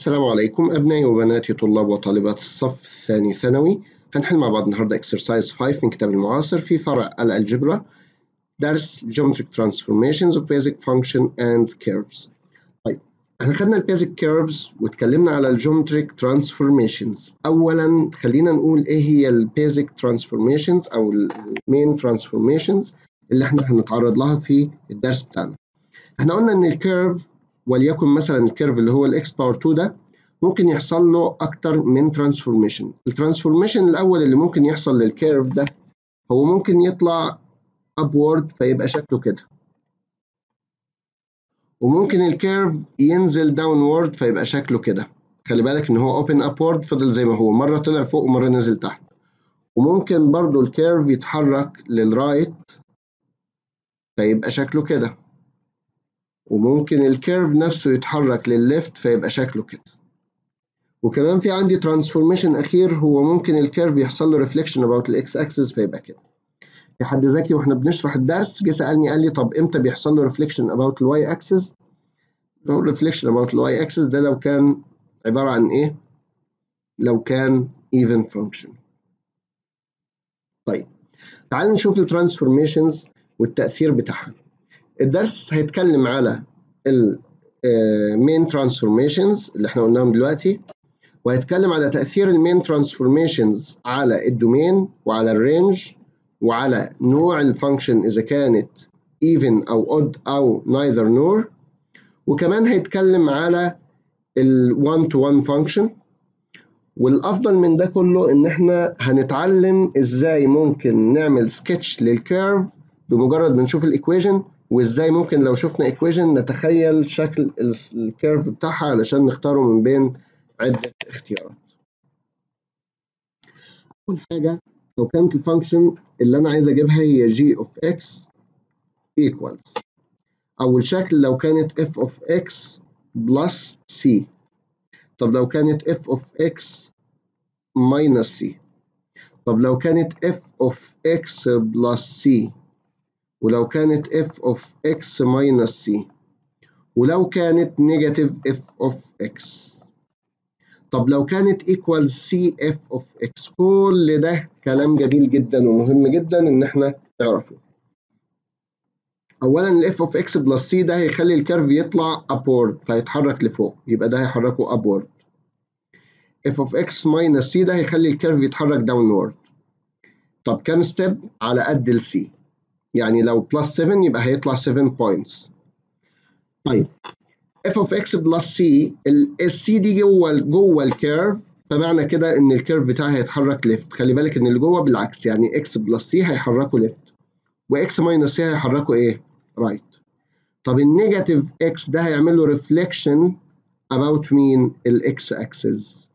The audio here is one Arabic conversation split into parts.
السلام عليكم أبنائي وبناتي طلاب وطالبات الصف الثاني ثانوي. هنحل مع بعض النهاردة exercise 5 من كتاب المعاصر في فرع الألجبرا، درس geometric transformations of basic function and curves. طيب احنا خدنا البيزك كيرفز واتكلمنا على الجيومتريك ترانسفورميشنز. أولا خلينا نقول إيه هي البيزك ترانسفورميشنز أو المين ترانسفورميشنز اللي احنا هنتعرض لها في الدرس بتاعنا. احنا قلنا إن الكيرف وليكن مثلا الكيرف اللي هو الاكس باور 2 ده ممكن يحصل له اكتر من ترانسفورميشن. الترانسفورميشن الاول اللي ممكن يحصل للكيرف ده هو ممكن يطلع ابورد فيبقى شكله كده، وممكن الكيرف ينزل داونورد فيبقى شكله كده. خلي بالك ان هو اوبن ابورد فضل زي ما هو، مره طلع فوق ومره نزل تحت. وممكن برضو الكيرف يتحرك للرايت فيبقى شكله كده، وممكن الكيرف نفسه يتحرك للليفت فيبقى شكله كده. وكمان في عندي ترانسفورميشن اخير، هو ممكن الكيرف يحصل له ريفليكشن اباوت الاكس اكسس فيبقى كده. في حد ذكي واحنا بنشرح الدرس جه سالني قال لي طب امتى بيحصل له ريفليكشن اباوت الواي اكسس؟ لو ريفليكشن اباوت الواي اكسس ده لو كان عباره عن ايه؟ لو كان even function. طيب تعالوا نشوف الترانسفورميشنز والتاثير بتاعها. الدرس هيتكلم على المين ترانسفورميشنز اللي احنا قلناهم دلوقتي، وهيتكلم على تأثير المين ترانسفورميشنز على الدومين وعلى الرينج وعلى نوع الفانكشن إذا كانت even أو odd أو neither nor. وكمان هيتكلم على ال one to one function. والأفضل من ده كله إن إحنا هنتعلم إزاي ممكن نعمل سكتش للكيرف بمجرد ما نشوف الإيكويجن، وإزاي ممكن لو شفنا إيكويجن نتخيل شكل الكيرف بتاعها علشان نختاره من بين عدة اختيارات. أول حاجة لو كانت الفانكشن اللي أنا عايز أجيبها هي g of x equals، أول شكل لو كانت f of x plus c. طب لو كانت f of x minus c. طب لو كانت f of x plus c. ولو كانت f of x minus c. ولو كانت negative f of x. طب لو كانت equal cf of x. كل ده كلام جميل جدا ومهم جدا ان احنا نعرفه. اولا ال f of x plus c ده هيخلي الكيرف يطلع upward فيتحرك لفوق، يبقى ده هيحركه upward. f of x minus c ده هيخلي الكيرف يتحرك downward. طب كام ستيب؟ على قد ال c، يعني لو plus 7 يبقى هيطلع 7 points. طيب f of x plus c، ال c دي جوه الكيرف، فمعنى كده ان الكيرف بتاعي هيتحرك ليفت. خلي بالك ان اللي جوه بالعكس، يعني x plus c هيحركه ليفت وx minus c هيحركه ايه؟ رايت. طب النيجاتيف x ده هيعمل له ريفليكشن about مين؟ الاكس اكسس.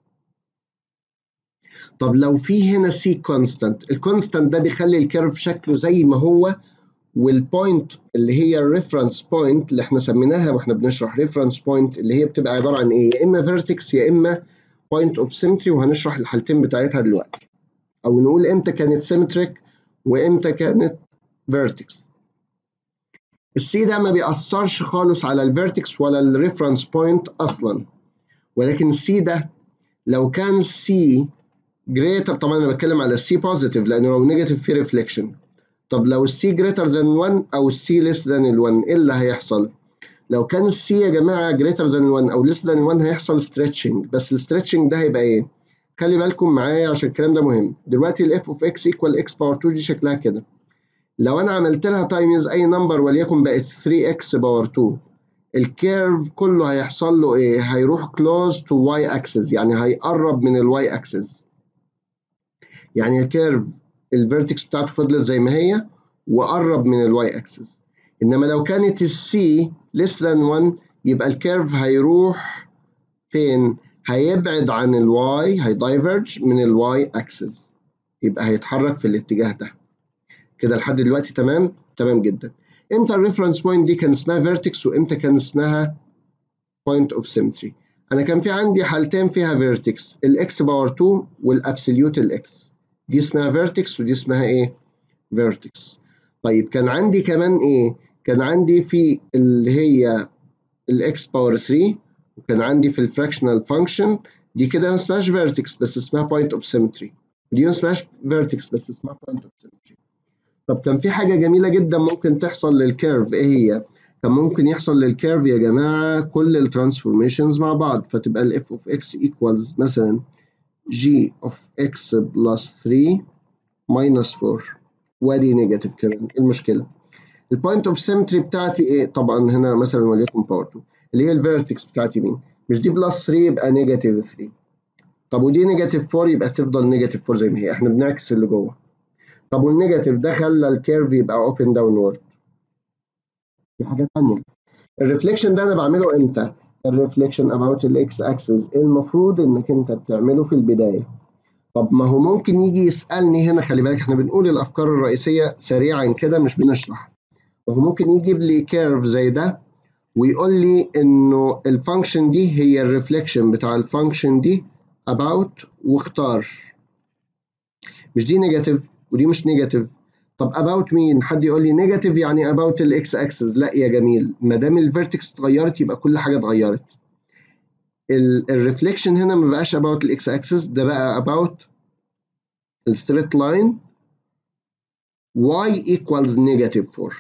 طب لو في هنا c constant، الكونستانت ده بيخلي الكيرف شكله زي ما هو، والبوينت اللي هي الريفرنس بوينت اللي احنا سميناها واحنا بنشرح ريفرنس بوينت اللي هي بتبقى عباره عن ايه؟ يا اما فيرتكس يا اما بوينت اوف سيمتري، وهنشرح الحالتين بتاعتها دلوقتي. او نقول امتى كانت سيمتريك وامتى كانت فيرتكس. السي ده ما بيأثرش خالص على الفيرتكس ولا الريفرنس بوينت اصلا، ولكن السي ده لو كان سي جريتر، طبعا انا بتكلم على السي بوزيتيف لانه لو نيجاتيف في ريفليكشن. طب لو السي greater than 1 او السي less than ال 1 ايه اللي هيحصل؟ لو كان السي يا جماعه greater than 1 او less than 1 هيحصل stretching، بس الستريتشنج ده هيبقى ايه؟ خلي بالكم معايا عشان الكلام ده مهم. دلوقتي ال f of x equal x باور 2 دي شكلها كده. لو انا عملت لها تايمز اي نمبر وليكن بقت 3x باور 2، الكيرف كله هيحصل له ايه؟ هيروح close to y axis، يعني هيقرب من الواي اكسس. يعني الكيرف الفيرتكس بتاعته فضلت زي ما هي وقرب من الواي اكسس. انما لو كانت السي less than 1 يبقى الكيرف هيروح فين؟ هيبعد عن الواي، هيدايفرج من الواي اكسس، يبقى هيتحرك في الاتجاه ده. كده لحد دلوقتي تمام؟ تمام جدا. امتى الريفرنس بوينت دي كان اسمها فيرتكس وامتى كان اسمها بوينت اوف سيمتري؟ انا كان في عندي حالتين فيها فيرتكس، الاكس باور 2 والابسوليوت الاكس، دي اسمها فيرتكس ودي اسمها ايه؟ فيرتكس. طيب كان عندي كمان ايه؟ كان عندي في اللي هي الاكس باور 3 وكان عندي في الفراكشنال فانكشن دي كده ما اسمهاش فيرتكس بس اسمها بوينت اوف سيمتري، ودي ما اسمهاش فيرتكس بس اسمها بوينت اوف سيمتري. طب كان في حاجه جميله جدا ممكن تحصل للكيرف، ايه هي؟ كان ممكن يحصل للكيرف يا جماعه كل الترانسفورميشنز مع بعض، فتبقى الاف اوف اكس ايكوالز مثلا جي اوف اكس بلس 3 ماينس 4، وادي نيجاتيف كمان. ايه المشكله؟ البوينت اوف سيمتري بتاعتي ايه؟ طبعا هنا مثلا وليكن باور 2 اللي هي الفيرتكس بتاعتي مين؟ مش دي بلس 3 يبقى نيجاتيف 3. طب ودي نيجاتيف 4 يبقى تفضل نيجاتيف 4 زي ما هي، احنا بنعكس اللي جوه. طب والنيجاتيف ده خلى الكيرف يبقى اوبن داونورد. دي حاجه ثانيه. الريفليكشن ده انا بعمله امتى؟ الريفليكشن اباوت الاكس اكسس المفروض انك انت بتعمله في البدايه. طب ما هو ممكن يجي يسالني هنا، خلي بالك احنا بنقول الافكار الرئيسيه سريعا كده مش بنشرح. وهو ممكن يجيب لي كيرف زي ده ويقول لي انه الفانكشن دي هي الريفليكشن بتاع الفانكشن دي about واختار. مش دي نيجاتيف ودي مش نيجاتيف. طب about مين؟ حد يقول لي نيجاتيف يعني about الاكس اكسس. لا يا جميل، ما دام الفيرتكس اتغيرت يبقى كل حاجه اتغيرت. الريفليكشن هنا ما بقاش about الاكس اكسس، ده بقى about الستريت لاين y equals -4.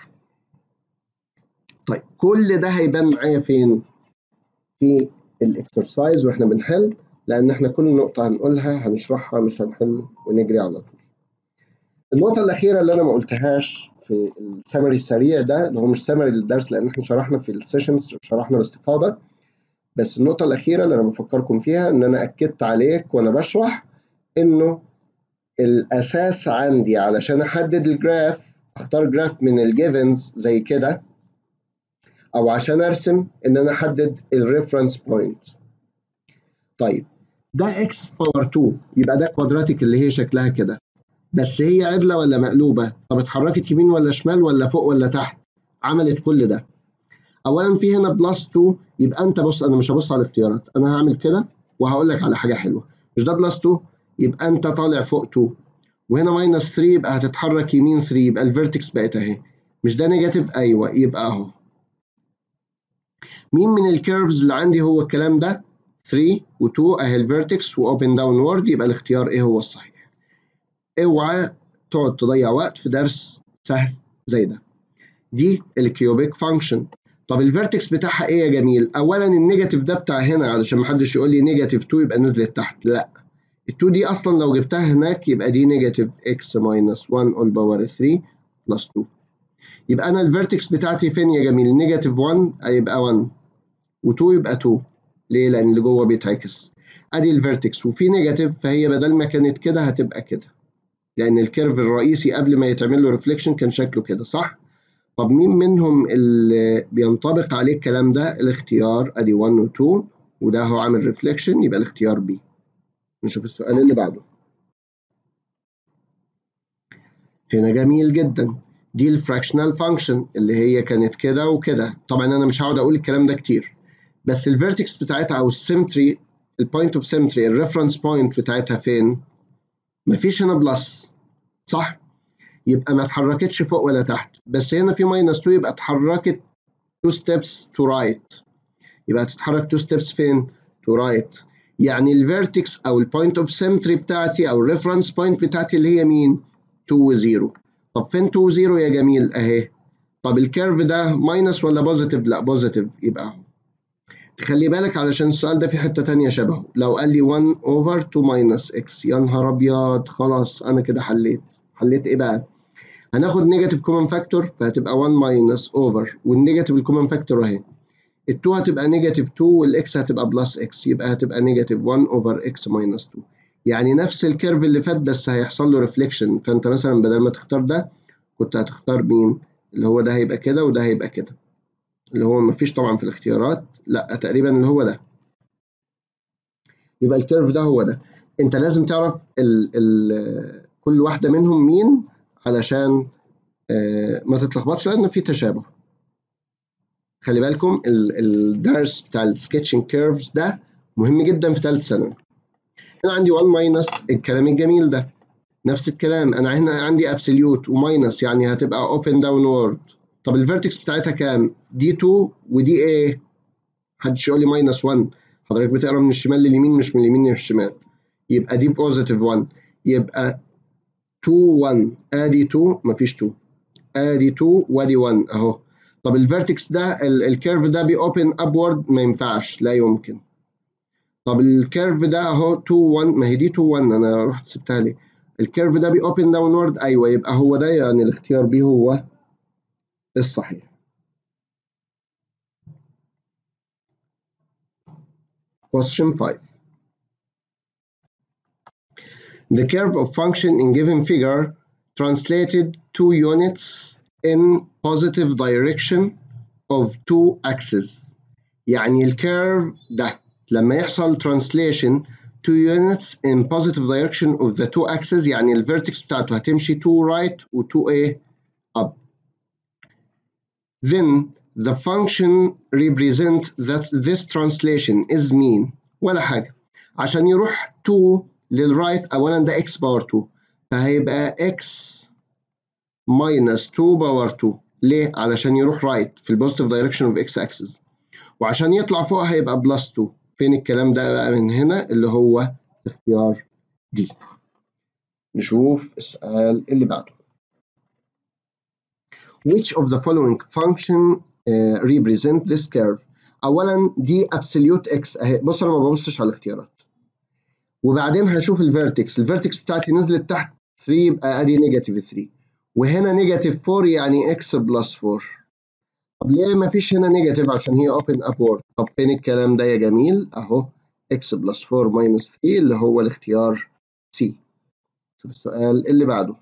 طيب كل ده هيبان معايا فين؟ في الاكسرسايز واحنا بنحل، لان احنا كل نقطه هنقولها هنشرحها مش هنحل ونجري على طول. النقطه الاخيره اللي انا ما قلتهاش في السمري السريع ده، اللي هو مش سمري للدرس لان احنا شرحنا في السيشنز شرحنا باستفاضه، بس النقطه الاخيره اللي انا بفكركم فيها ان انا اكدت عليك وانا بشرح انه الاساس عندي علشان احدد الجراف اختار جراف من الجيفنز زي كده، او عشان ارسم ان انا احدد الريفرنس بوينت. طيب ده اكس باور 2 يبقى ده كوادراتيك اللي هي شكلها كده، بس هي عدله ولا مقلوبه؟ طب اتحركت يمين ولا شمال ولا فوق ولا تحت؟ عملت كل ده. اولا في هنا بلس 2، يبقى انت بص، انا مش هبص على الاختيارات، انا هعمل كده وهقول لك على حاجه حلوه. مش ده بلس 2 يبقى انت طالع فوق 2، وهنا ماينس 3 يبقى هتتحرك يمين 3 يبقى الفيرتكس بقت اهي. مش ده نيجاتيف؟ ايوه يبقى اهو. مين من الكيرفز اللي عندي هو الكلام ده؟ 3 و2 اهي الفيرتكس واوبن داون وورد، يبقى الاختيار ايه هو الصحيح. اوعى تقعد تضيع وقت في درس سهل زي ده. دي الكيوبيك فانكشن. طب الفيرتكس بتاعها ايه يا جميل؟ اولا النيجاتيف ده بتاع هنا علشان ما حدش يقول لي نيجاتيف 2 يبقى نزلت تحت، لا. ال2 دي اصلا لو جبتها هناك يبقى دي نيجاتيف اكس ماينس 1 اول باور 3 بلس 2. يبقى انا الفيرتكس بتاعتي فين يا جميل؟ نيجاتيف 1 هيبقى 1 و2 يبقى 2. ليه؟ لان اللي جوه بيتعكس. ادي الفيرتكس وفي نيجاتيف، فهي بدل ما كانت كده هتبقى كده، لان الكيرف الرئيسي قبل ما يتعمل له ريفليكشن كان شكله كده، صح؟ طب مين منهم اللي بينطبق عليه الكلام ده؟ الاختيار ادي 1 و 2 وده هو عامل ريفليكشن، يبقى الاختيار بي. نشوف السؤال اللي بعده. هنا جميل جدا، دي الفراكشنال فانكشن اللي هي كانت كده وكده. طبعا انا مش هقعد اقول الكلام ده كتير، بس الفيرتكس بتاعتها او السيمتري، البوينت اوف سيمتري، الريفرنس بوينت بتاعتها فين؟ مفيش هنا بلس، صح؟ يبقى ما اتحركتش فوق ولا تحت، بس هنا في ماينس 2 يبقى اتحركت 2 steps to right. يبقى تتحرك 2 steps فين؟ to right. يعني الفيرتكس او البوينت اوف سيمتري بتاعتي او الريفرنس بوينت بتاعتي اللي هي مين؟ 2 و 0. طب فين 2 و 0 يا جميل؟ اهي. طب الكيرف ده ماينس ولا بوزيتيف؟ لا بوزيتيف، يبقى اهو. خلي بالك علشان السؤال ده في حتة تانية شبهه، لو قال لي 1 over 2 minus x، يا نهار ابيض، خلاص انا كده حليت. حليت ايه بقى؟ هناخد نيجاتيف كومن فاكتور فهتبقى 1 minus over، والنيجاتيف الكومن فاكتور اهي. ال2 هتبقى نيجاتيف 2 والاكس هتبقى بلس اكس، يبقى هتبقى نيجاتيف 1 over x minus 2. يعني نفس الكيرف اللي فات بس هيحصل له ريفليكشن، فانت مثلا بدل ما تختار ده كنت هتختار مين؟ اللي هو ده هيبقى كده وده هيبقى كده، اللي هو مفيش طبعا في الاختيارات، لا تقريبا اللي هو ده. يبقى الكيرف ده هو ده. انت لازم تعرف كل واحدة منهم مين علشان ما تتلخبطش لان في تشابه. خلي بالكم الدرس بتاع السكتشنج كيرفز ده مهم جدا في ثالث ثانوي. هنا عندي 1 ماينس الكلام الجميل ده، نفس الكلام انا هنا عندي ابسوليوت وماينس يعني هتبقى اوبن داون وورد. طب الفيرتكس بتاعتها كام؟ دي 2 ودي ايه؟ محدش يقول لي ماينس 1. حضرتك بتقرا من الشمال لليمين مش من اليمين للشمال. يبقى دي بوزيتيف 1. يبقى 2 1 ادي 2 مفيش 2. ادي 2 وادي 1 اهو. طب الفيرتكس ده الكيرف ده بيوبن ابورد ما ينفعش لا يمكن. طب الكيرف ده اهو 2 1 ما هي دي 2 1 انا رحت سبتها ليه؟ الكيرف ده بيوبن داونورد ايوه يبقى هو ده يعني الاختيار بي هو الصحيح. Question 5. The curve of function in given figure translated 2 units in positive direction of 2 axes. يعني الكيرف ده لما يحصل translation 2 units in positive direction of the 2 axes يعني الفيرتكس بتاعته هتمشي 2 right و 2 up. Then the function represent that this translation is mean ولا حاجة. عشان يروح 2 للرايت أولا ده x باور 2 فهيبقى x minus 2 باور 2. ليه؟ علشان يروح رايت في البوزيتيف دايركشن اوف x axis. وعشان يطلع فوق هيبقى بلس 2. فين الكلام ده بقى من هنا اللي هو اختيار دي. نشوف السؤال اللي بعده. Which of the following function represent this curve؟ اولا دي absolute x اهي. بص انا ما ببصش على الاختيارات. وبعدين هشوف الفيرتكس بتاعتي نزلت تحت 3 يبقى ادي نيجاتيف 3 وهنا نيجاتيف 4 يعني x بلس 4. طب ليه ما فيش هنا نيجاتيف؟ عشان هي open upward. طب فين الكلام ده يا جميل؟ اهو x بلس 4 ماينس 3 اللي هو الاختيار C. شوف السؤال اللي بعده.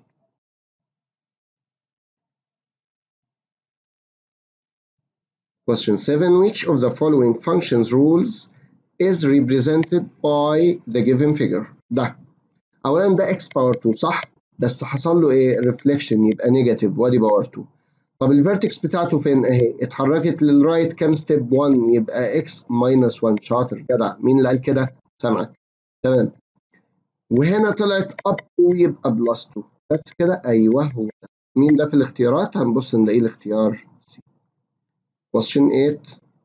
Question 7. Which of the following functions rules is represented by the given figure؟ ده اولا ده x باور 2 صح؟ بس حصل له ايه؟ ريفليكشن يبقى نيجاتيف وادي باور 2. طب الفيرتكس بتاعته فين اهي؟ اتحركت للرايت كام ستيب؟ 1 يبقى x ماينس 1. شاطر جدع. مين اللي قال كده؟ سامعك. تمام. وهنا طلعت اب 2 يبقى بلس 2 بس كده. ايوه هو ده. مين ده في الاختيارات؟ هنبص نلاقيه الاختيار C. Question 8.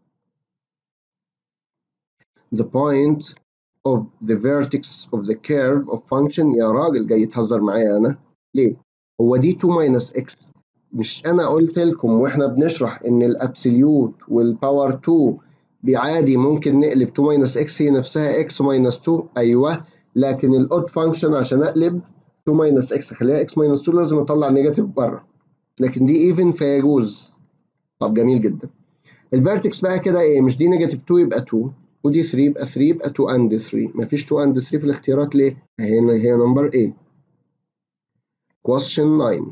The point of the vertex of the curve of function. يا راجل جاي تهزر معايا انا ليه؟ هو دي 2 minus x. مش انا قلت لكم واحنا بنشرح ان الابسوليوت والباور 2 بعادي ممكن نقلب 2 minus x هي نفسها x minus 2. ايوه لكن الاود فانكشن عشان اقلب 2 minus x خليها x minus 2 لازم اطلع نيجاتيف بره. لكن دي ايفن فيجوز. طب جميل جدا. الفيرتكس بقى كده ايه؟ مش دي نيجاتيف 2 يبقى 2 ودي 3 يبقى 3 يبقى 2 اند 3. مفيش 2 اند 3 في الاختيارات ليه؟ هنا هي نمبر A. Question 9.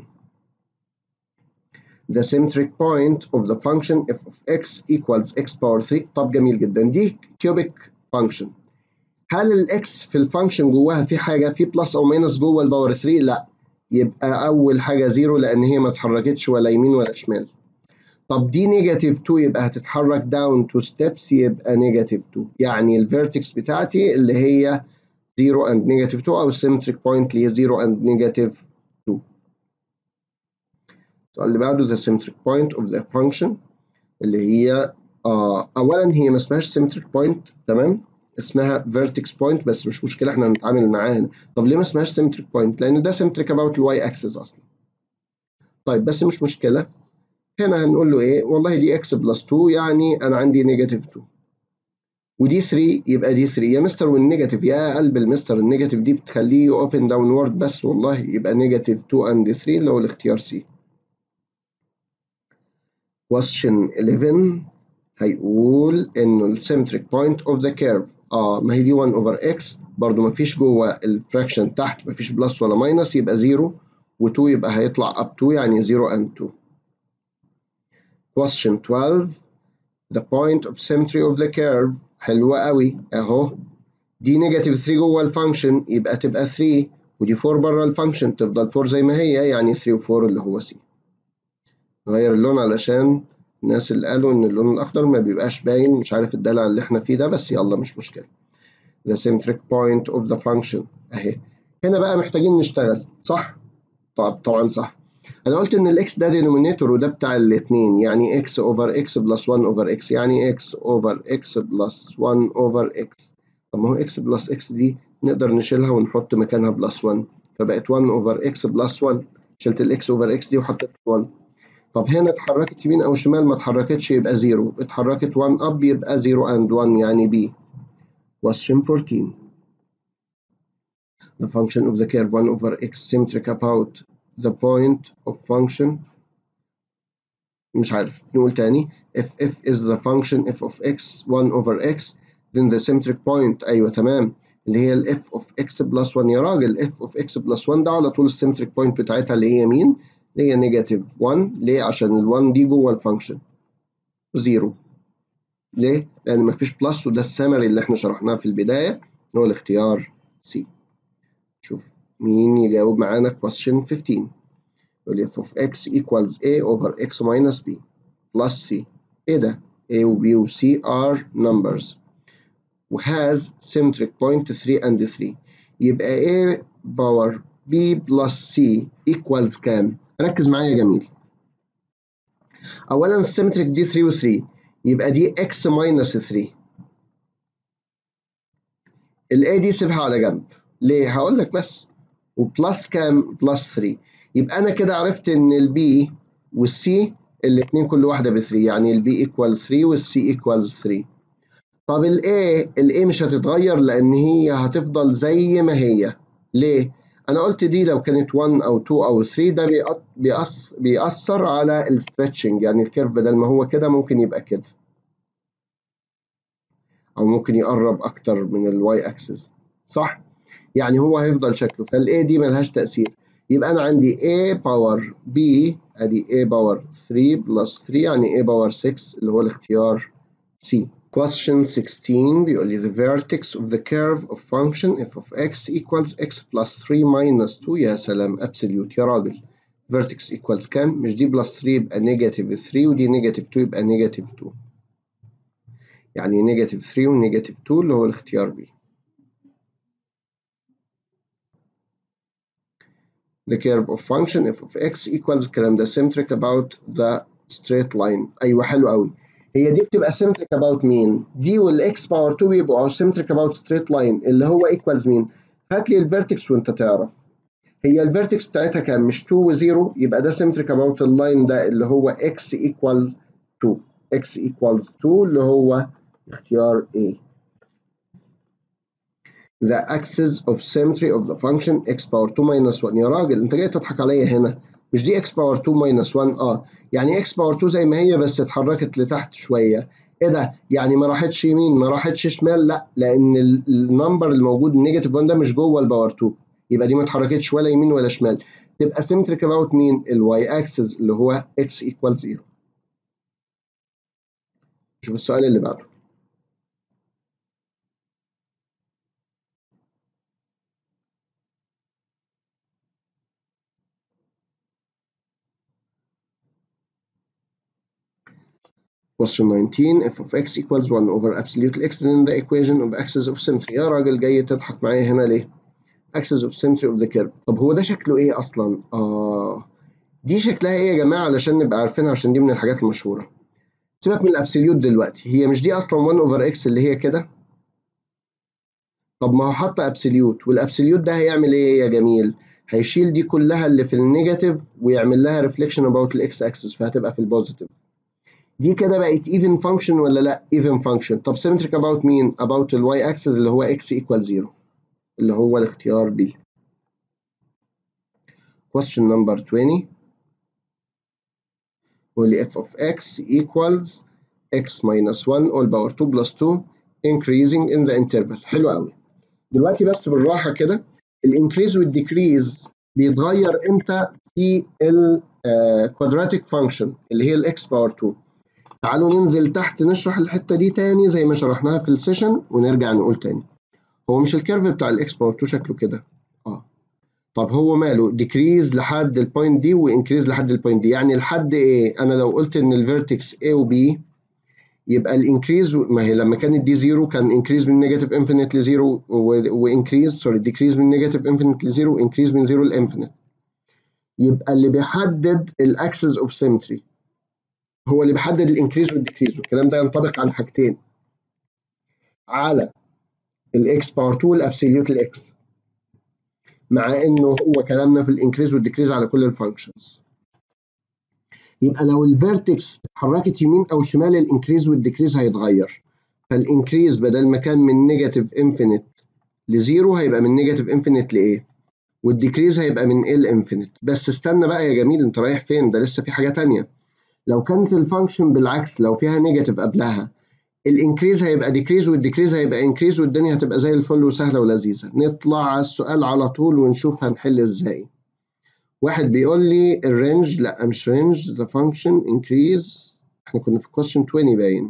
The symmetric point of the function f of x equals x power 3. طب جميل جدا. دي كيوبيك فانكشن. هل الاكس في الفانكشن جواها في حاجه في بلس او ماينس جوه الباور 3؟ لا. يبقى اول حاجه زيرو لان هي ما اتحركتش ولا يمين ولا شمال. طب دي نيجاتيف 2 يبقى هتتحرك داون 2 ستيبس يبقى نيجاتيف 2. يعني الفيرتكس بتاعتي اللي هي 0 and نيجاتيف 2 او السيمتريك بوينت اللي هي 0 and نيجاتيف 2. السؤال اللي بعده the symmetric point of the function اللي هي اولا هي ما اسمهاش symmetric point تمام، اسمها vertex point بس مش مشكله احنا هنتعامل معاها هنا. طب ليه ما اسمهاش symmetric point؟ لان ده symmetric about الواي اكسس اصلا. طيب بس مش مشكله. هنا هنقول له ايه؟ والله دي x بلس 2 يعني انا عندي نيجاتيف 2 ودي 3 يبقى دي 3. يا مستر والنيجاتيف يا قلب المستر النيجاتيف دي بتخليه اوبن داونورد بس والله يبقى نيجاتيف 2 اند 3 اللي هو الاختيار سي. Question 11 هيقول انه السيمتريك بوينت اوف ذا كيرف ما هي دي 1 اوفر اكس برضه ما فيش جوه الفراكشن تحت ما فيش بلس ولا ماينس يبقى 0 و2 يبقى هيطلع اب 2 يعني 0 and 2. Question 12 the point of symmetry of the curve. حلوة قوي اهو. دي نيجاتيف 3 جوه الفانكشن يبقى تبقى 3 ودي 4 بره الفانكشن تفضل 4 زي ما هي يعني 3 و4 اللي هو سي. نغير اللون علشان الناس اللي قالوا ان اللون الاخضر ما بيبقاش باين مش عارف الدلع اللي احنا فيه ده بس يلا مش مشكله. The symmetric point of the function اهي. هنا بقى محتاجين نشتغل صح؟ طبعا صح. انا قلت ان الاكس ده دينومينيتور وده بتاع الاثنين، يعني اكس اوفر اكس بلس 1 اوفر اكس، يعني اكس اوفر اكس بلس 1 اوفر اكس. طب ما هو اكس بلس اكس دي نقدر نشيلها ونحط مكانها بلس 1، فبقت 1 اوفر اكس بلس 1. شلت الاكس اوفر اكس دي وحطيت 1. طب هنا اتحركت يمين او شمال؟ ما اتحركتش يبقى 0، اتحركت 1 اب يبقى 0 and 1 يعني B. Question 14. The function of the curve 1 over x symmetric about the point of function. مش عارف، نقول تاني. if is the function f of x 1 over x then the symmetric point. ايوه تمام، اللي هي ال f of x plus 1. يا راجل f of x plus 1 ده على طول السيمتريك بوينت بتاعتها اللي هي مين؟ اللي هي نيجاتيف 1. ليه؟ عشان ال 1 دي جوه الفانكشن 0. ليه؟ لأن مفيش بلس، وده السمري اللي احنا شرحناه في البداية، هو الاختيار C. شوف مين يجاوب معانا question 15. يقول f of x equals a over x minus b plus c. ايه ده؟ a و b و c are numbers و has symmetric point 3 and 3. يبقى a power b plus c equals كام؟ ركز معايا يا جميل. أولا السيمتريك دي 3 و 3، يبقى دي x minus 3. ال a دي سيبها على جنب. ليه؟ هقول لك بس. وبلس كام؟ بلس 3. يبقى انا كده عرفت ان البي والسي الاثنين كل واحده ب 3، يعني البي ايكوال 3 والسي ايكوال 3. طب الاي مش هتتغير لان هي هتفضل زي ما هي. ليه؟ انا قلت دي لو كانت 1 او 2 او 3 ده بيأثر على الستريتشنج، يعني الكيرف بدل ما هو كده ممكن يبقى كده، او ممكن يقرب اكتر من الواي اكسس، صح؟ يعني هو هيفضل شكله، فالاي دي ملهاش تأثير. يبقى انا عندي a باور b ادي a باور 3 بلس 3 يعني a باور 6 اللي هو الاختيار C. Question 16 بيقول لي the vertex of the curve of function f of x equals x plus 3 minus 2. يا سلام، absolute يا راجل. vertex equals كام؟ مش دي بلس 3 يبقى نيجاتيف 3 ودي نيجاتيف 2 يبقى نيجاتيف 2، يعني نيجاتيف 3 ونيجاتيف 2 اللي هو الاختيار B. The curve of function f of x equals الكلام ده symmetric about the straight line. ايوه حلو قوي. هي دي بتبقى symmetric about مين؟ دي والاكس باور 2 بيبقوا symmetric about straight line اللي هو equals مين؟ هات لي الفيرتكس وانت تعرف. هي الفيرتكس بتاعتها كام؟ مش 2 و0، يبقى ده symmetric about اللاين ده اللي هو x equal 2. x equals 2 اللي هو اختيار A. The axis of symmetry of the function x power 2 minus 1. يا راجل انت جاي تضحك عليا هنا. مش دي x power 2 minus 1؟ يعني x power 2 زي ما هي بس اتحركت لتحت شويه. ايه ده؟ يعني ما راحتش يمين ما راحتش شمال؟ لا، لان النمبر الموجود النيجاتيف 1 ده مش جوه الباور 2، يبقى دي ما اتحركتش ولا يمين ولا شمال. تبقى symmetric about مين؟ الواي اكسس اللي هو x equals 0. شوف السؤال اللي بعده. Question 19 f of x equals 1 over absolute x then the equation of axis of symmetry. يا راجل جاي تضحك معايا هنا ليه؟ axis of symmetry of the curve. طب هو ده شكله ايه اصلا؟ دي شكلها ايه يا جماعه علشان نبقى عارفينها، عشان دي من الحاجات المشهوره. سيبك من الابسوليوت دلوقتي، هي مش دي اصلا 1 over x اللي هي كده؟ طب ما هو حط ابسوليوت، والابسوليوت ده هيعمل ايه يا جميل؟ هيشيل دي كلها اللي في النيجاتيف ويعمل لها ريفليكشن اباوت الاكس اكسس، فهتبقى في البوزيتيف. دي كده بقت even function ولا لا؟ even function. طب symmetric about مين؟ about ال y axis اللي هو x equal 0 اللي هو الاختيار B. Question number 20 بيقول لي f of x equals x minus 1 all power 2 plus 2 increasing in the interval. حلو قوي. دلوقتي بس بالراحة كده، الانكريز والديكريز بيتغير امتى في ال quadratic function اللي هي ال x power 2. تعالوا ننزل تحت نشرح الحتة دي تاني زي ما شرحناها في السيشن ونرجع نقول تاني. هو مش الكيرف بتاع الاكس باور 2 شكله كده؟ طب هو ماله ديكريز لحد البوينت دي وانكريز لحد البوينت دي؟ يعني لحد ايه؟ انا لو قلت ان الفيرتكس A و B يبقى الانكريز، ما هي لما كانت دي 0 كان انكريز من نيجاتيف انفينيت ل 0 وانكريز ديكريز من نيجاتيف انفينيت ل 0 وانكريز من 0 لانفينيت. يبقى اللي بيحدد الاكسس اوف سيمتري هو اللي بيحدد الانكريز والديكريز، والكلام ده ينطبق على حاجتين، على الاكس باور 2 والابسوليوت الاكس، مع انه هو كلامنا في الانكريز والديكريز على كل الفانكشنز. يبقى لو الفيرتكس اتحركت يمين او شمال الانكريز والديكريز هيتغير، فالانكريز بدل ما كان من نيجاتيف انفينيت لزيرو هيبقى من نيجاتيف انفينيت لايه، والديكريز هيبقى من ال انفينيت. بس استنى بقى يا جميل، انت رايح فين؟ ده لسه في حاجه تانية. لو كانت الفانكشن بالعكس، لو فيها نيجاتيف قبلها، الانكريز هيبقى ديكريز والديكريز هيبقى انكريز، والدنيا هتبقى زي الفل وسهله ولذيذه. نطلع على السؤال على طول ونشوف هنحل ازاي. واحد بيقول لي الرينج، لا مش رينج، ذا فانكشن انكريز، احنا كنا في question 20 باين.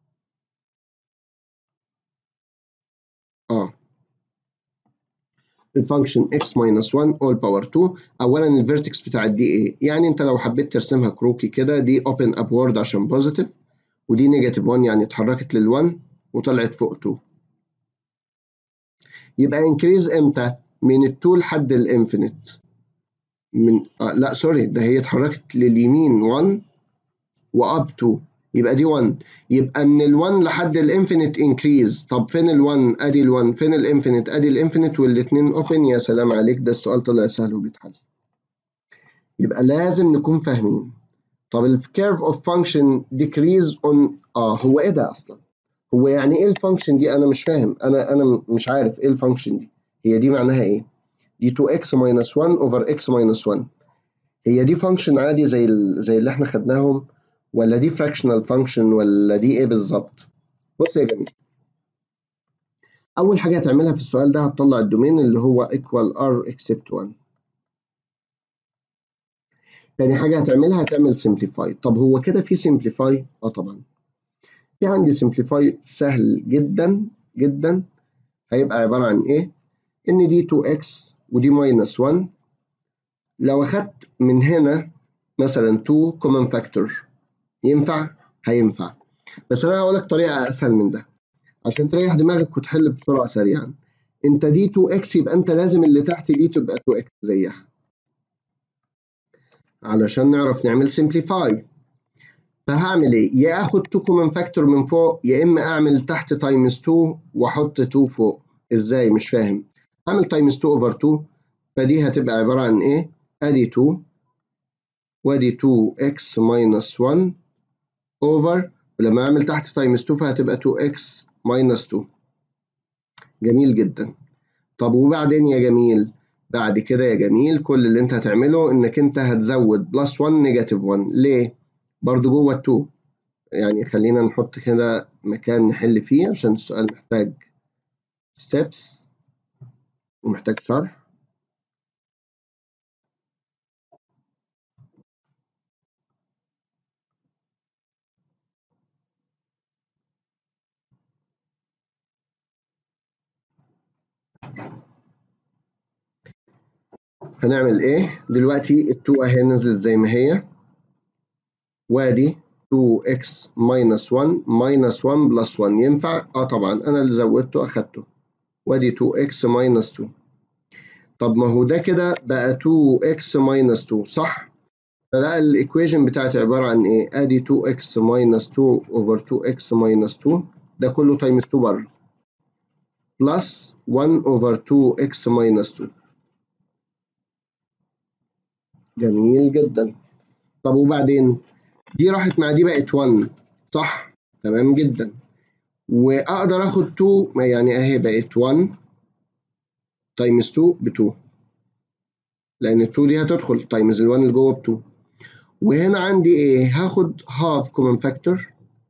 الفانكشن x minus 1 all power 2. اولا الفيرتكس بتاعت دي ايه؟ يعني انت لو حبيت ترسمها كروكي كده، دي open upward عشان بوزيتيف، ودي نيجاتيف 1 يعني اتحركت لل1 وطلعت فوق 2. يبقى انكريز امتى؟ من ال2 لحد الانفينيت. من لا سوري، ده هي اتحركت لليمين 1 واب 2، يبقى دي 1. يبقى من ال1 لحد الانفينيت انكريز. طب فين ال1؟ ادي ال1، فين الانفينيت؟ ادي الانفينيت، والاثنين اوبن. يا سلام عليك، ده السؤال طلع سهل وبيتحل. يبقى لازم نكون فاهمين. طب الكيرف اوف فانكشن ديكريز اون، هو ايه ده اصلا؟ هو يعني ايه الفانكشن دي؟ انا مش فاهم، انا مش عارف ايه الفانكشن دي. هي دي معناها ايه؟ دي 2x minus 1 over x minus 1. هي دي فانكشن عادي زي اللي احنا خدناهم، ولا دي فراكشنال فانكشن، ولا دي ايه بالظبط؟ بص يا جميل، اول حاجه هتعملها في السؤال ده هتطلع الدومين اللي هو equal r except 1. تاني حاجه هتعملها هتعمل simplify. طب هو كده في simplify؟ طبعا في عندي simplify سهل جدا جدا. هيبقى عباره عن ايه؟ ان دي 2x ودي minus 1. لو اخدت من هنا مثلا 2 common factor ينفع؟ هينفع. بس انا هقول لك طريقه اسهل من ده عشان تريح دماغك وتحل بسرعه سريعا. انت دي 2x، يبقى انت لازم اللي تحت دي تبقى 2x زيها علشان نعرف نعمل simplify. فهعمل ايه؟ يا اخد 2 common factor من فوق، يا اما اعمل تحت times 2 واحط 2 فوق. ازاي؟ مش فاهم. اعمل times 2 over 2، فدي هتبقى عباره عن ايه؟ ادي 2 وادي 2x minus 1 over، ولما اعمل تحت times 2 فهتبقى 2x minus 2. جميل جدا. طب وبعدين يا جميل؟ بعد كده يا جميل كل اللي انت هتعمله انك انت هتزود بلس 1 نيجاتيف 1. ليه؟ برضو جوه ال 2. يعني خلينا نحط كده مكان نحل فيه عشان السؤال محتاج ستيبس ومحتاج شرح. هنعمل ايه؟ دلوقتي ال 2 اهي نزلت زي ما هي، وادي 2x minus 1 minus 1 plus 1. ينفع؟ طبعا انا اللي زودته اخدته، وادي 2x minus 2. طب ما هو ده كده بقى 2x minus 2 صح؟ فلا الايكويشن بتاعتي عباره عن ايه؟ ادي 2x minus 2 over 2x minus 2، ده كله تايمز 2 بره، بلس 1 over 2x minus 2. جميل جدا. طب وبعدين؟ دي راحت مع دي بقت 1 صح؟ تمام جدا. واقدر اخد 2، يعني اهي بقت 1 تايمز 2 ب 2، لان ال 2 دي هتدخل تايمز ال 1 اللي جوه ب 2. وهنا عندي ايه؟ هاخد half common factor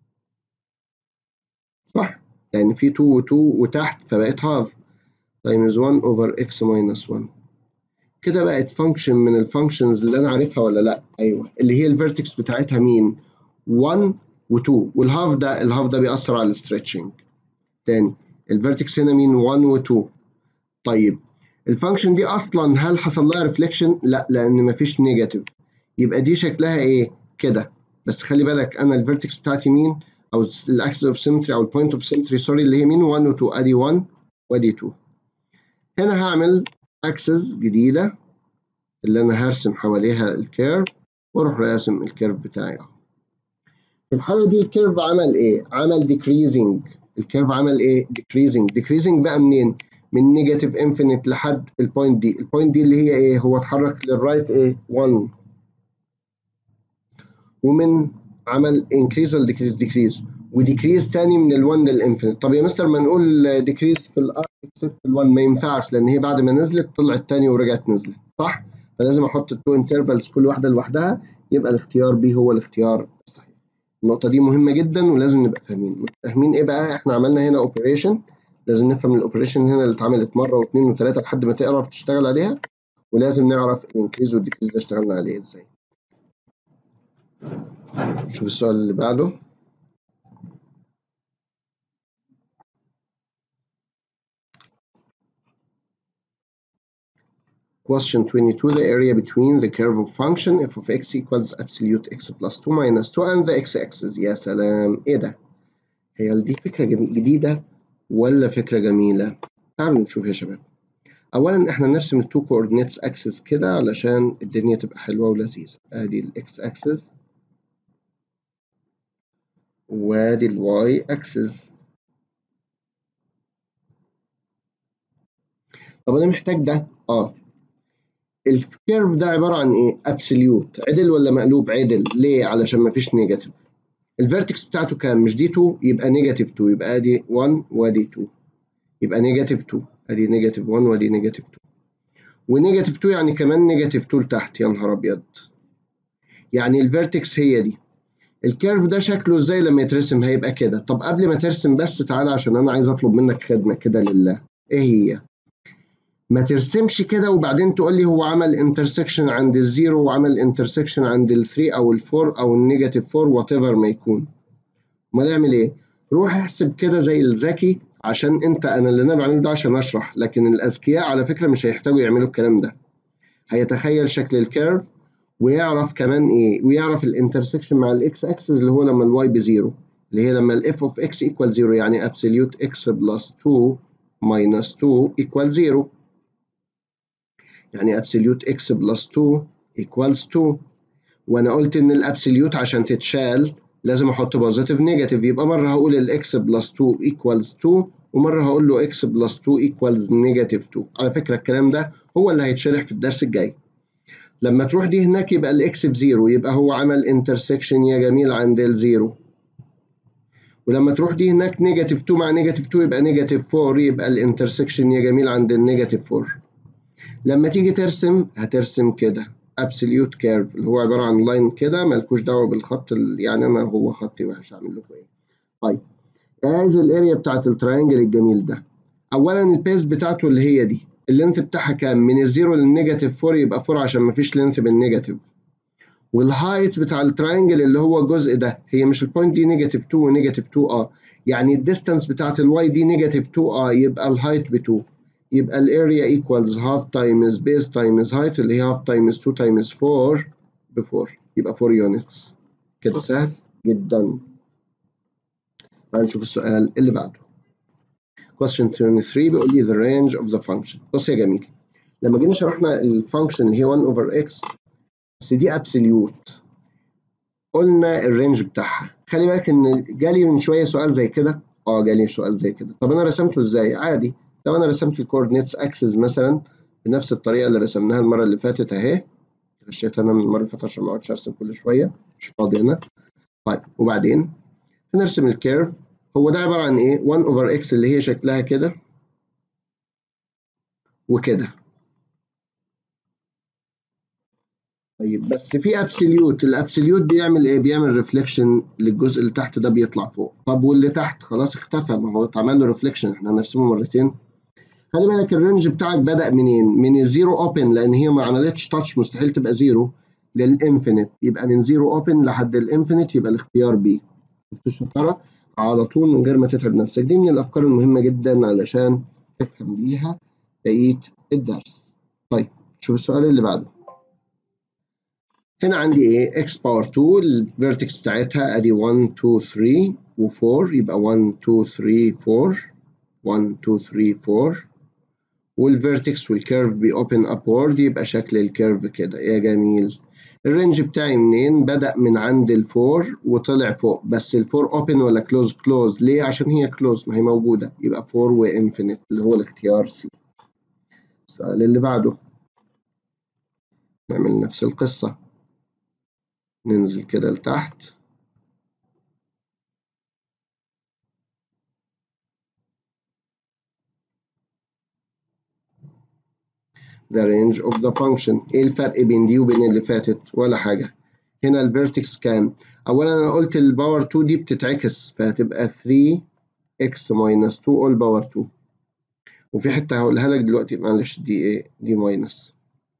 صح؟ لان في 2 و2 وتحت فبقت half تايمز 1 over x minus 1. كده بقت فانكشن من الفانكشنز اللي انا عارفها ولا لا؟ ايوه، اللي هي الفيرتكس بتاعتها مين؟ 1 و2، والهاف ده بيأثر على الستريتشنج. تاني، الفيرتكس هنا مين؟ 1 و2. طيب الفانكشن دي اصلا هل حصل لها ريفليكشن؟ لا، لان مفيش نيجاتيف. يبقى دي شكلها ايه؟ كده. بس خلي بالك انا الفيرتكس بتاعتي مين؟ او الاكسس اوف سيمتري او البوينت اوف سيمتري سوري، اللي هي مين؟ 1 و2. ادي 1 وادي 2. هنا هعمل اكسس جديده اللي انا هرسم حواليها الكيرف واروح راسم الكيرف بتاعي اهو. في الحالة دي الكيرف عمل ايه؟ عمل decreasing. الكيرف عمل ايه؟ decreasing بقى منين؟ من نيجاتيف انفينيت لحد البوينت دي. البوينت دي اللي هي ايه؟ هو اتحرك للرايت ايه؟ 1. ومن عمل increase ولا decrease وديكريز تاني من ال1 للانفينيت. طب يا مستر ما نقول ديكريز في الار اكسبت ال1، ما ينفعش لان هي بعد ما نزلت طلعت تاني ورجعت نزلت، صح؟ فلازم احط التو انترفالز كل واحده لوحدها، يبقى الاختيار بي هو الاختيار الصحيح. النقطه دي مهمه جدا ولازم نبقى فاهمين ايه بقى. احنا عملنا هنا اوبريشن، لازم نفهم الاوبريشن هنا اللي اتعملت مره واثنين وثلاثه لحد ما تعرف تشتغل عليها، ولازم نعرف الانكريز والديكريز ده اشتغلنا عليه ازاي. شوف السؤال اللي بعده. Question 22, the area between the curve of function f of x equals absolute x plus 2 minus 2 and the x-axis. يا سلام، ايه ده؟ هي دي فكرة جديدة ولا فكرة جميلة؟ تعالوا نشوف يا شباب. أولا احنا نرسم ال 2 coordinates axis كده علشان الدنيا تبقى حلوة ولذيذة. ادي ال x-axis وادي ال y-axis. طب أنا محتاج ده؟ الكيرف ده عبارة عن ايه؟ ابسوليوت. عدل ولا مقلوب؟ عدل. ليه؟ علشان مفيش نيجاتيف. الفيرتكس بتاعته كام؟ مش دي 2 يبقى نيجاتيف 2، يبقى ادي 1 وادي 2، يبقى نيجاتيف 2. ادي نيجاتيف 1 وادي نيجاتيف 2، ونيجاتيف 2 يعني كمان نيجاتيف 2 لتحت. يا نهار ابيض، يعني الفيرتكس هي دي. الكيرف ده شكله ازاي لما يترسم؟ هيبقى كده. طب قبل ما ترسم بس تعالى عشان انا عايز اطلب منك خدمة كده لله. ايه هي؟ ما ترسمش كده وبعدين تقول لي هو عمل انترسكشن عند الزيرو وعمل انترسكشن عند الثري او الفور او النيجاتيف 4 وات ايفر ما يكون. امال اعمل ايه؟ روح احسب كده زي الذكي، عشان انا اللي انا بعمله ده عشان اشرح، لكن الاذكياء على فكره مش هيحتاجوا يعملوا الكلام ده. هيتخيل شكل الكيرف ويعرف كمان ايه، ويعرف الانترسكشن مع الاكس اكسس اللي هو لما الواي بزيرو، اللي هي لما الاف اوف اكس ايكوال زيرو، يعني ابسوليوت اكس بلس 2 ماينس 2 ايكوال زيرو، يعني ابسوليوت اكس بلس 2 ايكوالز 2. وانا قلت ان الابسوليوت عشان تتشال لازم احط بوزيتيف نيجاتيف، يبقى مره هقول الاكس بلس 2 ايكوالز 2 ومره هقول له اكس بلس 2 ايكوالز نيجاتيف 2. على فكره الكلام ده هو اللي هيتشرح في الدرس الجاي. لما تروح دي هناك يبقى الاكس بزيرو، يبقى هو عمل انترسكشن يا جميل عند الزيرو. ولما تروح دي هناك نيجاتيف 2 مع نيجاتيف 2 يبقى نيجاتيف 4، يبقى الانترسكشن يا جميل عند النيجاتيف 4. لما تيجي ترسم هترسم كده absolute curve اللي هو عبارة عن لاين كده مالكوش دعوة بالخط يعني أنا هو خطي وحش، هعمل لكم إيه؟ طيب، عايز الاريا بتاعت التراينجل الجميل ده. أولا البيس بتاعته اللي هي دي، اللينث بتاعها كام؟ من الزيرو للنيجاتيف 4 يبقى 4 عشان مفيش لينث بالنيجاتيف. والهايت بتاع التراينجل اللي هو الجزء ده، هي مش البوينت دي نيجاتيف 2 ونيجاتيف 2 يعني الديستانس بتاعت الواي دي نيجاتيف 2 يبقى الهايت ب 2، يبقى الاريا ايكوالز هاف تايمز بيس تايمز هايت اللي هي هاف تايمز 2 تايمز 4 ب 4، يبقى 4 يونتس. كده سهل جدا. هنشوف السؤال اللي بعده. question 23 بيقول لي the range of the function. بص يا جميل، لما جينا شرحنا الفانكشن اللي هي 1 over x بس دي absolute، قلنا الرينج بتاعها. خلي بالك ان جالي من شويه سؤال زي كده، جالي سؤال زي كده. طب انا رسمته ازاي؟ عادي، لو انا رسمت الكوردينيتس اكسس مثلا بنفس الطريقه اللي رسمناها المره اللي فاتت اهي، غشيت انا من المره اللي فاتت عشان ما اقعدش ارسم كل شويه، مش فاضي انا. طيب وبعدين هنرسم الكيرف. هو ده عباره عن ايه؟ 1 over x اللي هي شكلها كده وكده. طيب بس في ابسوليوت، الابسوليوت بيعمل ايه؟ بيعمل ريفليكشن للجزء اللي تحت ده بيطلع فوق. طب واللي تحت خلاص اختفى، ما هو اتعمل له ريفليكشن، احنا هنرسمه مرتين. خلي بالك الرينج بتاعك بدأ منين؟ من الزيرو اوبن، لان هي ما عملتش تاتش، مستحيل تبقى زيرو، للانفينيت، يبقى من زيرو اوبن لحد الانفينيت، يبقى الاختيار بي. الشطاره على طول من غير ما تتعب نفسك. دي من الافكار المهمه جدا علشان تفهم بيها بقيه الدرس. طيب شوف السؤال اللي بعده. هنا عندي ايه؟ x باور 2 الفيرتكس بتاعتها ادي 1 2 3 و4، يبقى 1 2 3 4 1 2 3 4 والفيرتكس والكيرف بيوبن ابورد، يبقى شكل الكيرف كده يا جميل. الرينج بتاعي منين؟ بدأ من عند الفور وطلع فوق، بس الفور اوبن ولا كلوز؟ كلوز. ليه؟ عشان هي كلوز، ما هي موجودة، يبقى فور وانفينيت اللي هو الاختيار سي. السؤال اللي بعده نعمل نفس القصة، ننزل كده لتحت. the range of the function. ايه الفرق بين دي وبين اللي فاتت؟ ولا حاجة. هنا الفيرتكس كام؟ اولا انا قلت الباور 2 دي بتتعكس، فهتبقى 3x minus 2 all باور 2. وفي حتة هقولها لك دلوقتي، معلش دي ايه؟ دي ماينس.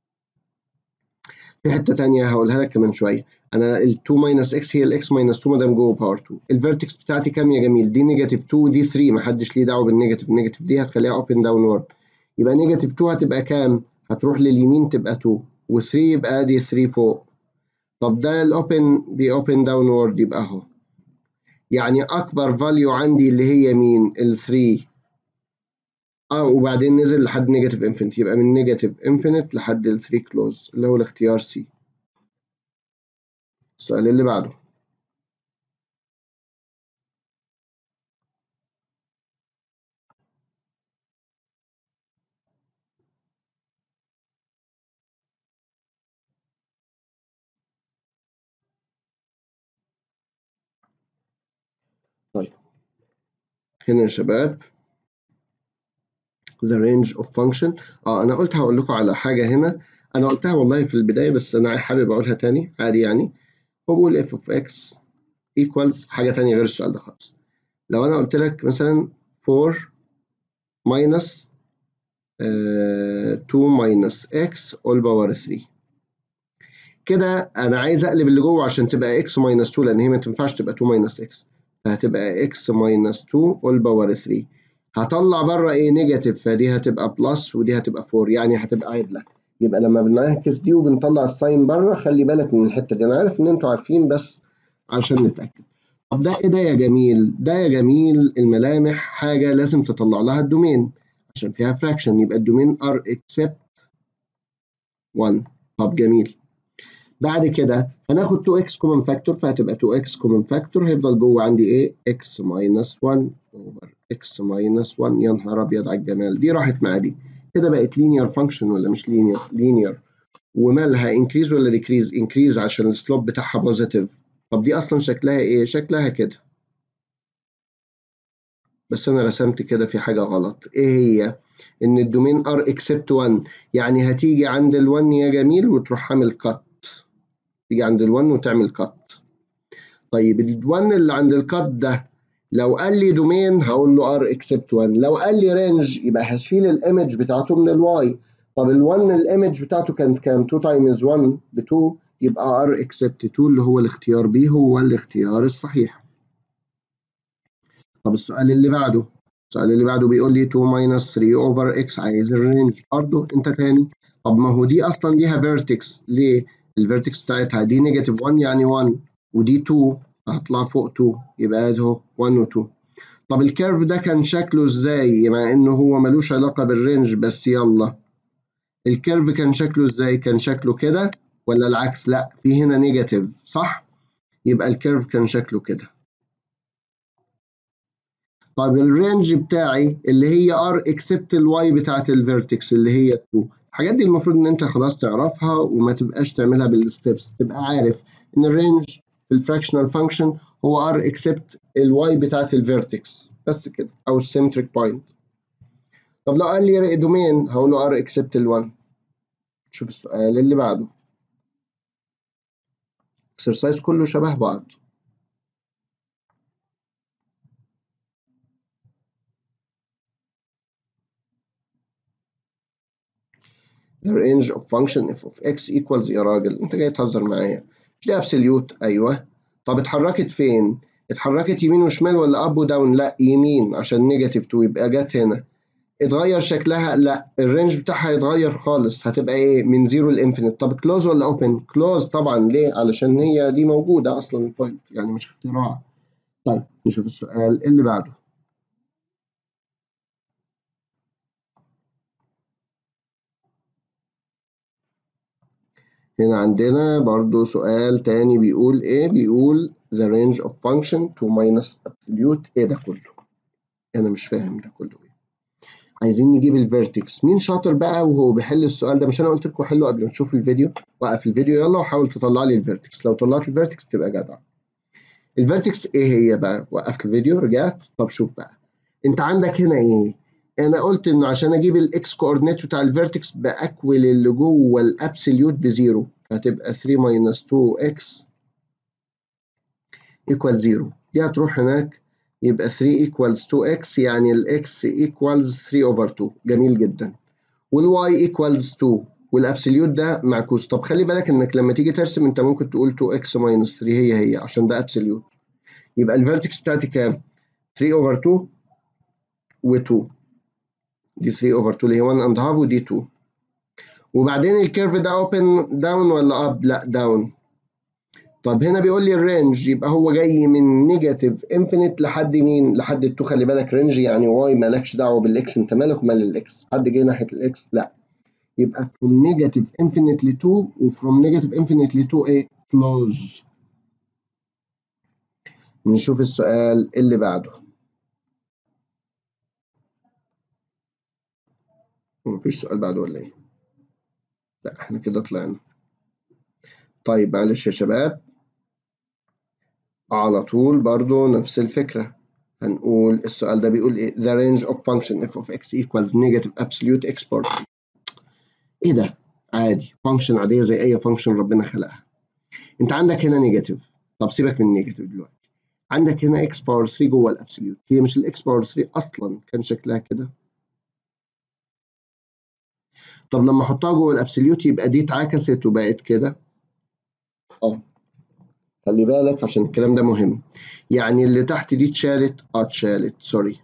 في حتة تانية هقولها لك كمان شوية. انا ال 2 minus x هي ال x minus 2 ما دام جوه باور 2. الفيرتكس بتاعتي كام يا جميل؟ دي نيجاتيف 2 ودي 3، ما حدش ليه دعوة بالنيجاتيف. النيجاتيف دي هتخليها اوبن داونورد، يبقى نيجاتيف 2 هتبقى كام؟ هتروح لليمين تبقى 2، و3 يبقى دي 3 فوق. طب ده الاوبن بيوبن داونورد، يبقى اهو. يعني اكبر فاليو عندي اللي هي مين؟ ال 3. وبعدين نزل لحد نيجاتيف انفينيت، يبقى من نيجاتيف انفينيت لحد ال 3 كلوز اللي هو الاختيار سي. السؤال اللي بعده. طيب هنا يا شباب the range of function. انا قلت هقول لكم على حاجه هنا، انا قلتها والله في البدايه بس انا حابب اقولها تاني عادي يعني. هو بقول f of x equals حاجه تانيه غير السؤال ده خالص. لو انا قلت لك مثلا 4 minus 2 minus x all power 3، كده انا عايز اقلب اللي جوه عشان تبقى x minus 2، لان هي ما تنفعش تبقى 2 minus x، فهتبقى x minus 2 all power 3. هطلع بره ايه؟ نيجاتيف، فدي هتبقى بلس ودي هتبقى 4، يعني هتبقى عدله. يبقى لما بنعكس دي وبنطلع الساين بره، خلي بالك من الحته دي، انا عارف ان انتوا عارفين بس عشان نتاكد. طب ده ايه ده يا جميل؟ ده يا جميل الملامح حاجه لازم تطلع لها الدومين عشان فيها فراكشن، يبقى الدومين r except 1. طب جميل. بعد كده هناخد 2x common factor، فهتبقى 2x common factor، هيفضل جوه عندي ايه؟ x minus 1 over x minus 1. يا نهار ابيض على الجمال، دي راحت مع دي. كده بقت linear function ولا مش linear؟ linear. ومالها increase ولا decrease؟ increase عشان السلوب بتاعها positive. طب دي اصلا شكلها ايه؟ شكلها كده، بس انا رسمت كده في حاجه غلط. ايه هي؟ ان الدومين r except 1، يعني هتيجي عند ال1 يا جميل وتروح عامل cut، تيجي عند ال1 وتعمل cut. طيب ال1 اللي عند الكات ده لو قال لي دومين هقول له ار اكسبت 1، لو قال لي رينج يبقى هشيل الايمج بتاعته من الواي. طب ال1 الايمج بتاعته كانت كام؟ 2 تايمز 1 ب 2، يبقى ار اكسبت 2 اللي هو الاختيار بي هو الاختيار الصحيح. طب السؤال اللي بعده. السؤال اللي بعده بيقول لي 2 minus 3 over x، عايز الرينج برضه انت تاني. طب ما هو دي اصلا ليها فيرتكس، ليه؟ الفيرتكس بتاعتها دي نيجاتيف 1 يعني 1، ودي 2 هطلع فوق 2، يبقى ادي اهو 1 و 2. طب الكيرف ده كان شكله ازاي؟ مع انه هو ملوش علاقة بالرينج بس يلا. الكيرف كان شكله ازاي؟ كان شكله كده ولا العكس؟ لا، في هنا نيجاتيف صح؟ يبقى الكيرف كان شكله كده. طيب الرينج بتاعي اللي هي ار اكسبت الواي بتاعت الفيرتكس اللي هي 2. الحاجات دي المفروض ان انت خلاص تعرفها وما تبقاش تعملها بالستبس، تبقى عارف ان الرينج في الفراكشنال فانكشن هو ار اكسبت الواي بتاعت الفيرتكس بس كده، او السيمتريك بوينت. طب لو قال لي دومين هقول له ار اكسبت ال1. شوف السؤال اللي بعده. اكسرسايز كله شبه بعض. the range of function f of x equals. يا راجل انت جاي تهزر معايا، مش دي ابسوليوت؟ ايوه. طب اتحركت فين؟ اتحركت يمين وشمال ولا اب وداون؟ لا يمين عشان نيجاتيف 2، يبقى جت هنا. اتغير شكلها؟ لا، الرينج بتاعها هيتغير خالص، هتبقى ايه؟ من 0 لانفينيت. طب كلوز ولا اوبن؟ كلوز طبعا. ليه؟ علشان هي دي موجوده اصلا البوينت، يعني مش اختراع. طيب نشوف السؤال اللي بعده. هنا عندنا برضو سؤال تاني بيقول ايه؟ بيقول the range of function to minus absolute. ايه ده كله؟ انا مش فاهم ده كله ايه. عايزين نجيب الفيرتكس. مين شاطر بقى وهو بيحل السؤال ده؟ مش انا قلت لكم حلوا قبل ما تشوف الفيديو؟ وقف الفيديو يلا وحاول تطلع لي الفيرتكس. لو طلعت الفيرتكس تبقى جدع. الفيرتكس ايه هي بقى؟ وقفت الفيديو رجعت. طب شوف بقى، انت عندك هنا ايه؟ انا قلت انه عشان اجيب الاكس كوردينيت بتاع الفيرتكس باكول اللي جوه الابسوليوت بزيرو، هتبقى 3 minus 2x equal 0. دي هتروح هناك يبقى 3 equals 2x، يعني الاكس equals 3 over 2. جميل جدا. والواي equals 2 والابسوليوت ده معكوس. طب خلي بالك انك لما تيجي ترسم انت ممكن تقول 2x minus 3 هي عشان ده ابسوليوت. يبقى الفيرتكس بتاعتي كام؟ 3 over 2 و2. دي 3 over 2 اللي هي 1 and half، ودي 2. وبعدين الكيرف ده اوبن داون ولا اب؟ لا داون. طب هنا بيقول لي الرينج، يبقى هو جاي من نيجاتيف انفينيت لحد مين؟ لحد ال2. خلي بالك رينج يعني واي مالكش دعوه بالاكس، انت مالك ومال الاكس. حد جاي ناحيه الاكس؟ لا. يبقى from negative infinite ل 2 و from negative infinite ل 2 ايه؟ close. نشوف السؤال اللي بعده. مفيش سؤال بعده ولا ايه؟ لا احنا كده طلعنا. طيب معلش يا شباب، على طول برضو نفس الفكرة. هنقول السؤال ده بيقول ايه؟ the range of function f of x equals negative absolute x bar 3. ايه ده؟ عادي، فانكشن عادية زي اي فانكشن ربنا خلقها. انت عندك هنا نيجاتيف. طب سيبك من نيجاتيف دلوقتي. عندك هنا x باور 3 جوه الابسوليوت. هي مش الاكس باور 3 اصلا كان شكلها كده؟ طب لما احطها جوه الابسوليوت يبقى دي اتعكست وبقت كده. اه خلي بالك عشان الكلام ده مهم. يعني اللي تحت دي اتشالت، اتشالت سوري.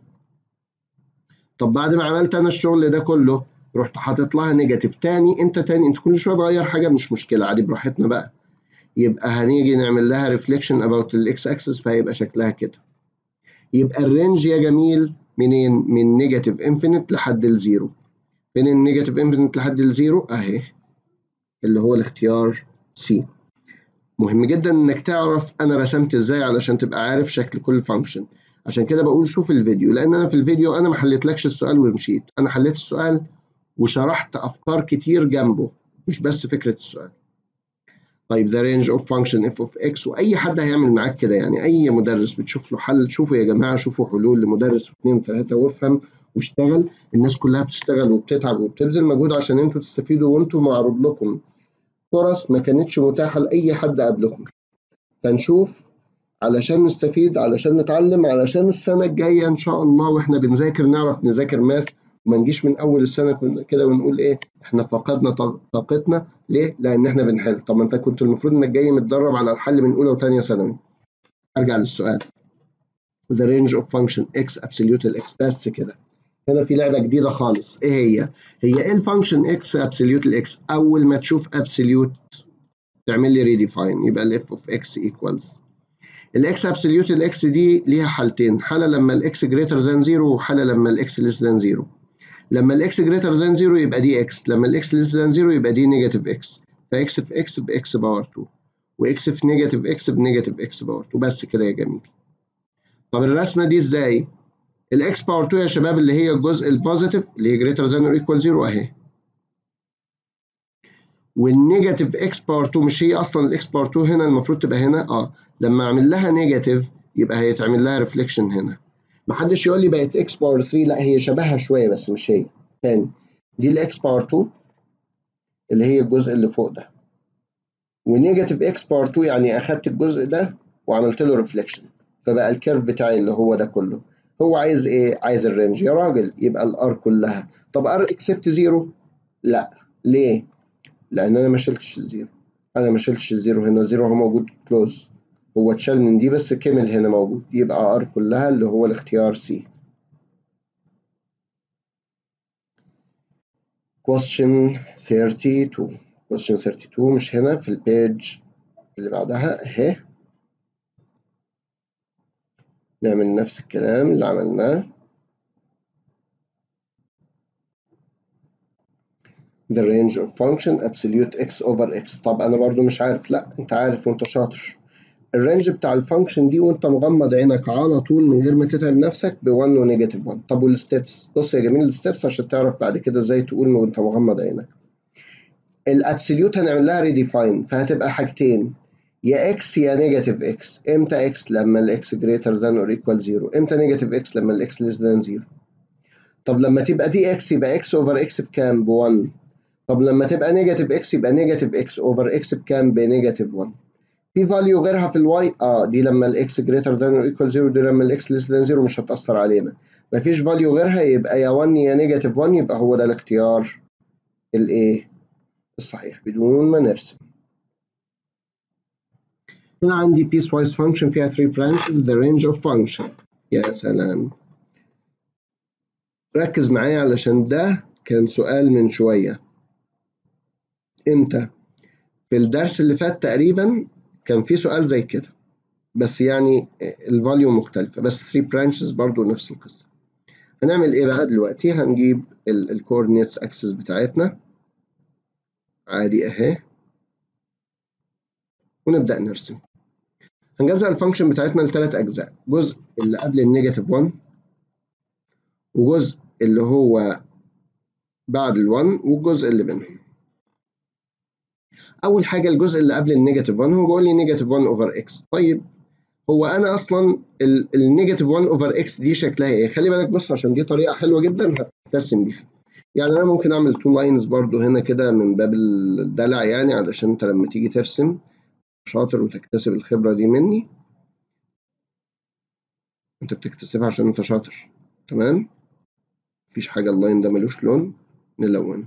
طب بعد ما عملت انا الشغل ده كله رحت حاطط لها نيجاتيف تاني. انت كل شويه تغير حاجه مش مشكله، عادي براحتنا بقى. يبقى هنيجي نعمل لها ريفليكشن اباوت الاكس اكسس فهيبقى شكلها كده. يبقى الرينج يا جميل منين؟ من نيجاتيف انفينيت لحد الزيرو. فين النيجاتيف انفينيت لحد الزيرو؟ اهي اللي هو الاختيار سي. مهم جدا انك تعرف انا رسمت ازاي علشان تبقى عارف شكل كل فانكشن. عشان كده بقول شوف الفيديو، لان انا في الفيديو انا ما حليتلكش السؤال ومشيت، انا حليت السؤال وشرحت افكار كتير جنبه مش بس فكره السؤال. طيب the range of function f of x، واي حد هيعمل معاك كده، يعني اي مدرس بتشوف له حل. شوفوا يا جماعه، شوفوا حلول لمدرس واثنين وثلاثه وافهم واشتغل. الناس كلها بتشتغل وبتتعب وبتبذل مجهود عشان انتوا تستفيدوا، وانتوا معروض لكم فرص ما كانتش متاحه لاي حد قبلكم. فنشوف علشان نستفيد، علشان نتعلم، علشان السنة الجاية إن شاء الله وإحنا بنذاكر نعرف نذاكر ماث. وما نجيش من أول السنة كده ونقول إيه إحنا فقدنا طاقتنا. ليه؟ لأن إحنا بنحل. طب ما أنت كنت المفروض إنك جاي متدرب على الحل من أولى وتانية ثانوي. أرجع للسؤال. The range of function x absolute x. بس كده. هنا في لعبة جديدة خالص. إيه هي؟ هي إيه الفانكشن x absolute x؟ أول ما تشوف absolute تعمل لي redefine، يبقى ال f of x equals الاكس ابسوليوت. الاكس دي ليها حالتين، حاله لما الاكس جريتر ذان 0 وحاله لما الاكس ليس ذان 0. لما الاكس جريتر ذان 0 يبقى دي اكس، لما الاكس ليس ذان 0 يبقى دي نيجاتيف اكس. فاكس في اكس باكس باور 2، واكس في نيجاتيف اكس بنيجاتيف اكس باور 2. بس كده يا جميل. طب الرسمه دي ازاي؟ الاكس باور 2 يا شباب اللي هي الجزء البوزيتيف اللي هي جريتر ذان اور ايكوال 0 اهي. والنيجاتيف اكس باور 2 مش هي اصلا الاكس باور 2 هنا المفروض تبقى هنا. لما اعمل لها نيجاتيف يبقى هيتعمل لها ريفليكشن هنا. محدش يقول لي بقت اكس باور 3، لا هي شبهها شويه بس مش هي. تاني، دي الاكس باور 2 اللي هي الجزء اللي فوق ده، ونيجاتيف اكس باور 2 يعني اخدت الجزء ده وعملت له ريفليكشن فبقى الكيرف بتاعي اللي هو ده كله. هو عايز ايه؟ عايز الرينج يا راجل. يبقى الار كلها. طب ار اكسبت زيرو؟ لا. ليه؟ لان انا ما شلتش الزيرو. انا ما شلتش الزيرو هنا، الزيرو هو موجود كلوز. هو اتشال من دي بس كمل هنا موجود. يبقى ار كلها اللي هو الاختيار سي. question 32. question 32 مش هنا، في البيج اللي بعدها اهي. نعمل نفس الكلام اللي عملناه. the range of function absolute x over x. طب أنا برضو مش عارف. لا أنت عارف وأنت شاطر. الرينج بتاع الفانكشن دي وأنت مغمض عينك على طول من غير ما تتعب نفسك ب1 ونيجاتيف 1. طب والستبس؟ بص يا جميل الستبس عشان تعرف بعد كده إزاي تقول وأنت مغمض عينك. الابسوليوت هنعمل لها ريديفاين فهتبقى حاجتين يا اكس يا نيجاتيف اكس. امتى اكس؟ لما الاكس جريتر ذان اور ايكوال 0. امتى نيجاتيف اكس؟ لما الاكس ليس ذان 0. طب لما تبقى دي اكس يبقى اكس اوفر اكس بكام؟ ب1. طب لما تبقى نيجاتيف اكس يبقى نيجاتيف اكس اوفر اكس بكام؟ بنيجاتيف 1. في فاليو غيرها في الواي؟ دي لما الاكس جريتر ذان اور ايكوال 0، دي لما الاكس ليس ذان 0 مش هتأثر علينا. مفيش فاليو غيرها يبقى يا 1 يا نيجاتيف 1. يبقى هو ده الاختيار الايه؟ الصحيح بدون ما نرسم. هنا عندي piecewise function فيها 3 branches the range of function. يا سلام. ركز معايا علشان ده كان سؤال من شوية. امتى؟ في الدرس اللي فات تقريبا كان في سؤال زي كده بس يعني الفاليو مختلفة بس 3 branches برضو نفس القصة. هنعمل ايه بقى دلوقتي؟ هنجيب الكوردينيتس اكسس بتاعتنا عادي اهي ونبدأ نرسم. هنجزأ الفانكشن بتاعتنا لثلاث أجزاء. جزء اللي قبل النيجاتيف 1 وجزء اللي هو بعد ال1 والجزء اللي بينهم. أول حاجة الجزء اللي قبل النيجاتيف 1 هو بيقول لي نيجاتيف 1 أوفر إكس. طيب هو أنا أصلا النيجاتيف 1 أوفر إكس دي شكلها إيه؟ خلي بالك بص عشان دي طريقة حلوة جدا هترسم بيها. يعني أنا ممكن أعمل 2 لاينز برضو هنا كده من باب الدلع يعني علشان أنت لما تيجي ترسم شاطر وتكتسب الخبرة دي مني. أنت بتكتسبها عشان أنت شاطر. تمام؟ مفيش حاجة اللاين ده ملوش لون نلونه.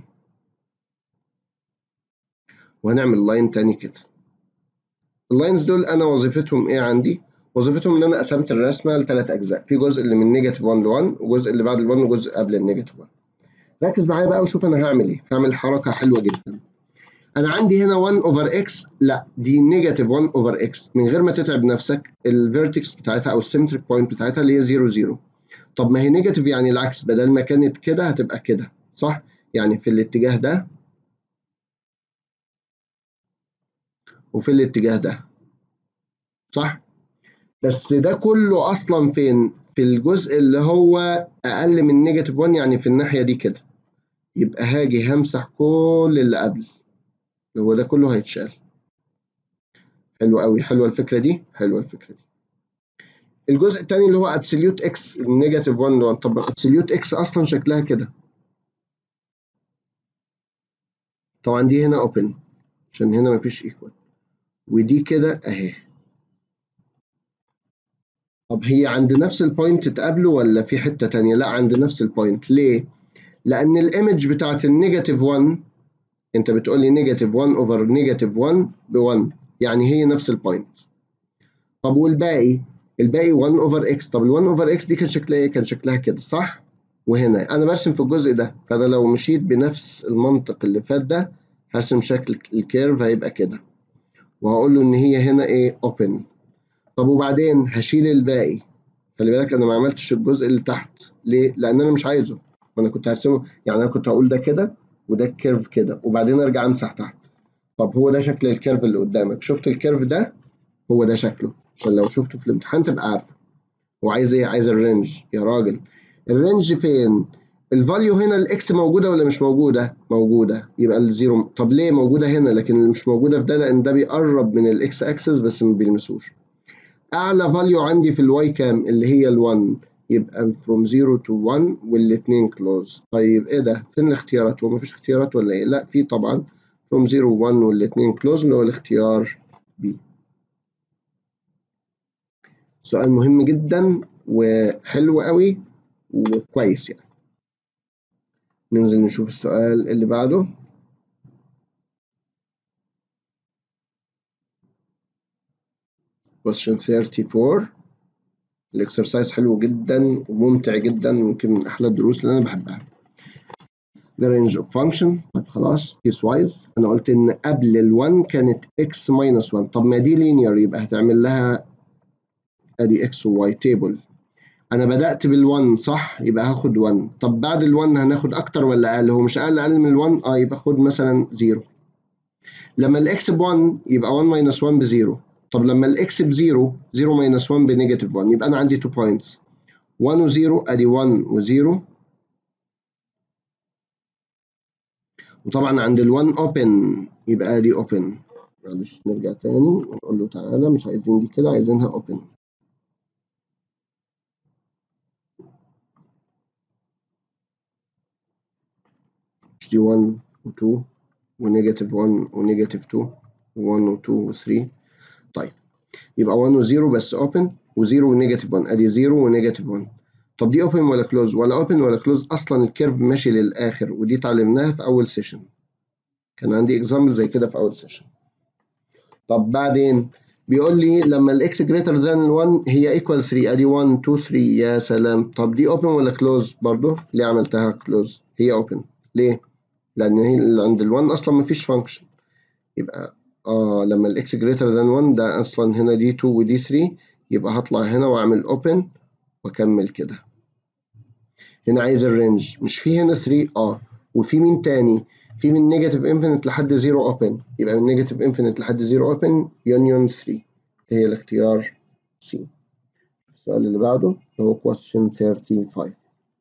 وهنعمل لاين تاني كده. اللاينز دول انا وظيفتهم ايه عندي؟ وظيفتهم ان انا قسمت الرسمه لثلاث اجزاء، في جزء اللي من نيجاتيف 1 ل 1 وجزء اللي بعد ال 1 وجزء قبل النيجاتيف 1. ركز معايا بقى وشوف انا هعمل ايه. هعمل حركه حلوه جدا. انا عندي هنا 1 اوفر اكس، لا دي نيجاتيف 1 اوفر اكس من غير ما تتعب نفسك. الفيرتكس بتاعتها او السيمتريك بوينت بتاعتها اللي هي 0 0. طب ما هي نيجاتيف يعني العكس، بدل ما كانت كده هتبقى كده صح؟ يعني في الاتجاه ده وفي الاتجاه ده صح؟ بس ده كله اصلا فين؟ في الجزء اللي هو اقل من نيجاتيف 1 يعني في الناحيه دي كده. يبقى هاجي همسح كل اللي قبل اللي هو ده كله هيتشال. حلو قوي. حلوه الفكره دي. حلوه الفكره دي. الجزء الثاني اللي هو ابسوليوت اكس النيجاتيف 1 ل 1. طب ابسوليوت اكس اصلا شكلها كده. طبعا دي هنا اوبن عشان هنا مفيش ايكوال ودي كده اهي. طب هي عند نفس البوينت تقابلوا ولا في حته ثانيه؟ لا عند نفس البوينت. ليه؟ لان الايمج بتاعت النيجاتيف 1 انت بتقول لي نيجاتيف 1 اوفر نيجاتيف 1 ب 1 يعني هي نفس البوينت. طب والباقي؟ الباقي 1 اوفر اكس. طب ال 1 اوفر اكس دي كان شكلها ايه؟ كان شكلها كده صح؟ وهنا انا برسم في الجزء ده فانا لو مشيت بنفس المنطق اللي فات ده هرسم شكل الكيرف هيبقى كده وهقول له ان هي هنا ايه؟ اوبن. طب وبعدين هشيل الباقي. خلي بالك انا ما عملتش الجزء اللي تحت. ليه؟ لان انا مش عايزه. ما انا كنت هرسمه يعني انا كنت هقول ده كده وده الكيرف كده وبعدين ارجع امسح تحت. طب هو ده شكل الكيرف اللي قدامك. شفت الكيرف ده؟ هو ده شكله عشان لو شفته في الامتحان تبقى عارفه. هو عايز ايه؟ عايز الرينج يا راجل. الرينج فين؟ الفاليو هنا الاكس موجوده ولا مش موجوده؟ موجوده. يبقى الزيرو. طب ليه موجوده هنا لكن مش موجوده في ده؟ لان ده بيقرب من الاكس اكسس بس ما بيلمسوش. اعلى فاليو عندي في الواي كام؟ اللي هي ال1. يبقى from 0 to 1 والاثنين كلوز. طيب ايه ده؟ فين الاختيارات؟ هو مفيش اختيارات ولا ايه؟ لا في طبعا from 0 و 1 والاثنين كلوز اللي هو الاختيار B. سؤال مهم جدا وحلو قوي وكويس يعني. ننزل نشوف السؤال اللي بعده. question 34. الاكسرسايز حلو جدا وممتع جدا ويمكن من احلى الدروس اللي انا بحبها. the range of function. طب خلاص piecewise انا قلت ان قبل ال1 كانت x minus 1. طب ما دي linear يبقى هتعمل لها ادي x و y table. انا بدأت بال1 صح، يبقى هاخد 1. طب بعد ال1 هناخد اكتر ولا اقل؟ هو مش اقل من ال1، يبقى خد مثلا 0. لما الاكس ب1 يبقى 1 ماينس 1 ب0. طب لما الاكس ب0، 0 ماينس 1 بنيجاتيف 1، يبقى انا عندي 2 بوينتس 1 و0، ادي 1 و0. وطبعا عند ال1 اوبن، يبقى ادي اوبن. معلش نرجع تاني ونقول له تعالى مش عايزين دي كده، عايزينها اوبن. دي 1 و2 ونيجاتيف 1 ونيجاتيف 2 و1 و2 و3. طيب يبقى 1 و0 بس اوبن، و0 ونيجاتيف 1، ادي 0 ونيجاتيف 1. طب دي اوبن ولا كلوز؟ ولا اوبن ولا كلوز، اصلا الكيرف ماشي للاخر، ودي اتعلمناها في اول سيشن. كان عندي اكزامبل زي كده في اول سيشن. طب بعدين بيقول لي لما الاكس جريتر ذان 1 هي ايكوال 3، ادي 1 2 3. يا سلام. طب دي اوبن ولا كلوز؟ برضه ليه عملتها كلوز؟ هي اوبن. ليه؟ لان هي عند ال1 اصلا مفيش فانكشن. يبقى لما الاكس جريتر ذان 1 ده اصلا هنا دي 2 ودي 3، يبقى هطلع هنا واعمل اوبن واكمل كده. هنا عايز الرينج، مش في هنا 3 وفي مين تاني؟ في من نيجاتيف انفينيت لحد 0 اوبن، يبقى من نيجاتيف انفينيت لحد 0 اوبن يونيون 3 هي الاختيار سي. السؤال اللي بعده هو question 35.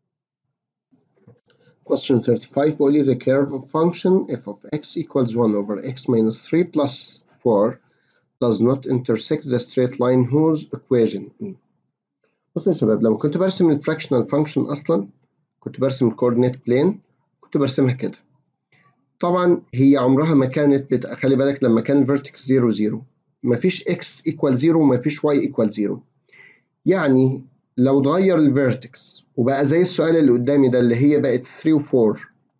Question 35 بيقول لي the curve of function f of x equals 1 over x minus 3 plus 4 does not intersect the straight line whose equation. بصوا يا شباب، لما كنت برسم الفراكشنال فانكشن اصلا كنت برسم الكوردينيت بلين، كنت برسمها كده. طبعا هي عمرها ما كانت خلي بالك لما كان الفيرتكس 0 0 مفيش x equal 0 ومفيش y equal 0. يعني لو اتغير الفيرتكس وبقى زي السؤال اللي قدامي ده اللي هي بقت 3 و4،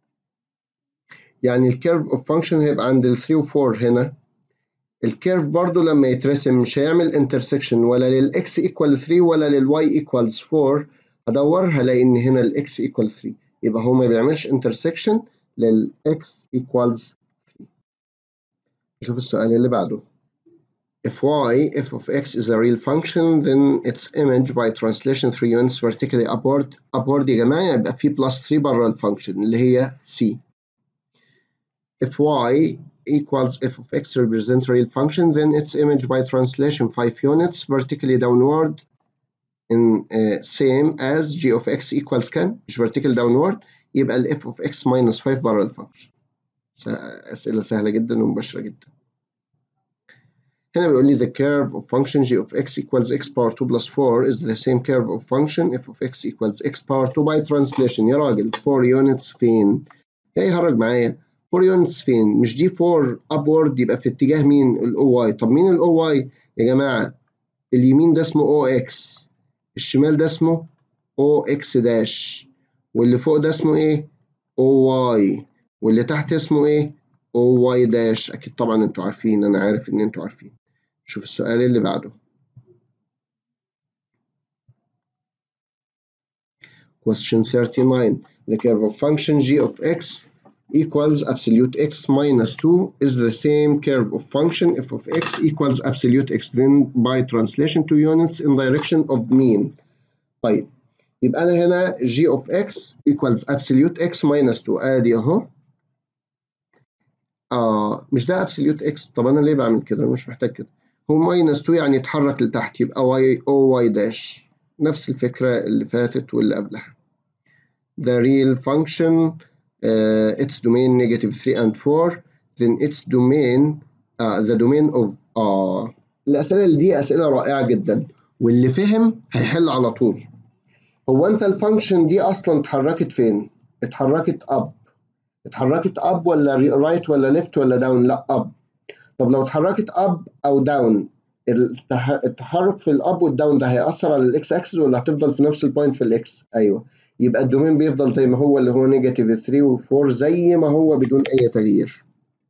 يعني الكيرف اوف فانكشن هيبقى عند ال 3 و4 هنا. الكيرف برضو لما يترسم مش هيعمل انترسكشن ولا للاكس ايكوال 3 ولا للواي ايكوالز 4. هدور هلاقي ان هنا الاكس ايكوال 3، يبقى هو ما بيعملش انترسكشن للاكس ايكوالز 3. نشوف السؤال اللي بعده. If f of x is a real function then its image by translation 3 units vertically upward يا جماعه يبقى في plus 3 بره الفانكشن اللي هي c. If y equals f of x represents a real function, then its image by translation 5 units vertically downward in same as g of x equals كام؟ مش vertical downward، يبقى ال f of x minus 5 بره الفانكشن. أسئلة سهلة جدا ومباشرة جدا. هنا بيقول لي the curve of function g of x equals x power 2 plus 4 is the same curve of function f of x equals x power 2 by translation. يا راجل 4 units فين؟ جاي يهرج معايا. 4 units فين؟ مش دي 4 upward يبقى في اتجاه مين؟ ال OY. طب مين ال OY يا جماعة؟ اليمين ده اسمه OX، الشمال ده اسمه OX داش، واللي فوق ده اسمه ايه؟ OY، واللي تحت اسمه ايه؟ OY داش. أكيد طبعا انتوا عارفين، أنا عارف إن انتوا عارفين. شوف السؤال اللي بعده. Question 39. The curve of function g of x equals absolute x minus 2 is the same curve of function f of x equals absolute x. Then by translation 2 units in direction of mean. طيب يبقى أنا هنا g of x equals absolute x minus 2. آدي أهو. مش ده absolute x. طب أنا ليه بعمل كده؟ أنا مش محتاج كده. هو minus 2 يعني يتحرك لتحت، يبقى y o y dash. نفس الفكرة اللي فاتت واللي قبلها. The real function its domain negative 3 and 4 then its domain the domain of الأسئلة اللي دي أسئلة رائعة جدا، واللي فهم هيحل على طول. هو أنت الفانكشن دي أصلا اتحركت فين؟ اتحركت up ولا right ولا left ولا down؟ لا up. طب لو اتحركت up أو down، التحرك في الاب والداون ده هيأثر على الاكس اكسس ولا هتفضل في نفس البوينت في الاكس؟ ايوه، يبقى الدومين بيفضل زي ما هو اللي هو نيجاتيف 3 و4 زي ما هو بدون اي تغيير.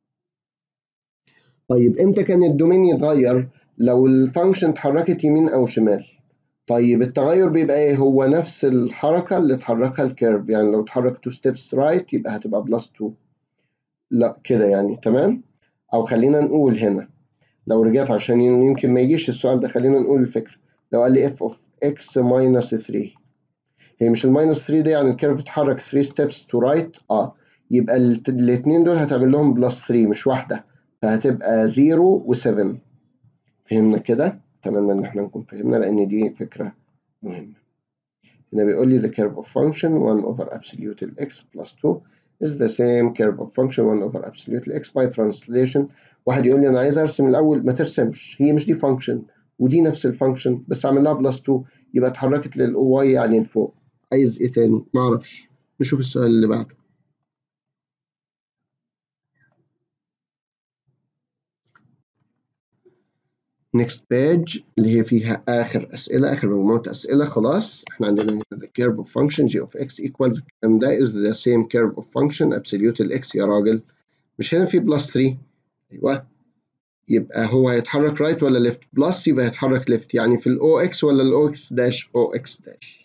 طيب امتى كان الدومين يتغير؟ لو الفانكشن اتحركت يمين او شمال. طيب التغير بيبقى ايه؟ هو نفس الحركه اللي اتحركها الكيرف، يعني لو اتحرك 2 ستيبس رايت يبقى هتبقى بلس 2. لا كده يعني تمام. او خلينا نقول هنا لو رجعت عشان يمكن ما يجيش السؤال ده، خلينا نقول الفكرة. لو قال لي f of x minus 3. هي مش الماينس 3 دي يعني الكيرف اتحرك 3 steps to right؟ يبقى الاثنين دول هتعمل لهم بلس 3 مش واحدة، فهتبقى 0 و7. فهمنا كده؟ أتمنى إن احنا نكون فهمنا لأن دي فكرة مهمة. هنا بيقول لي the curve of function 1 over absolute x plus 2 is the same curve of function 1 over absolute x by translation. واحد يقول لي أنا عايز أرسم الأول، ما ترسمش، هي مش دي function ودي نفس الفانكشن بس أعمل لها بلس 2 يبقى اتحركت للأو واي يعني لفوق. عايز إيه تاني؟ معرفش. نشوف السؤال اللي بعده. next page اللي هي فيها آخر أسئلة، آخر مجموعة أسئلة. خلاص إحنا عندنا هنا the curve of function g of x equals and that is the same curve of function absolute ال x يا راجل. مش هنا في بلس 3؟ أيوه، يبقى هو هيتحرك رايت ولا ليفت؟ بلس يبقى هيتحرك ليفت، يعني في الأو إكس ولا الأو إكس داش؟ أو إكس داش.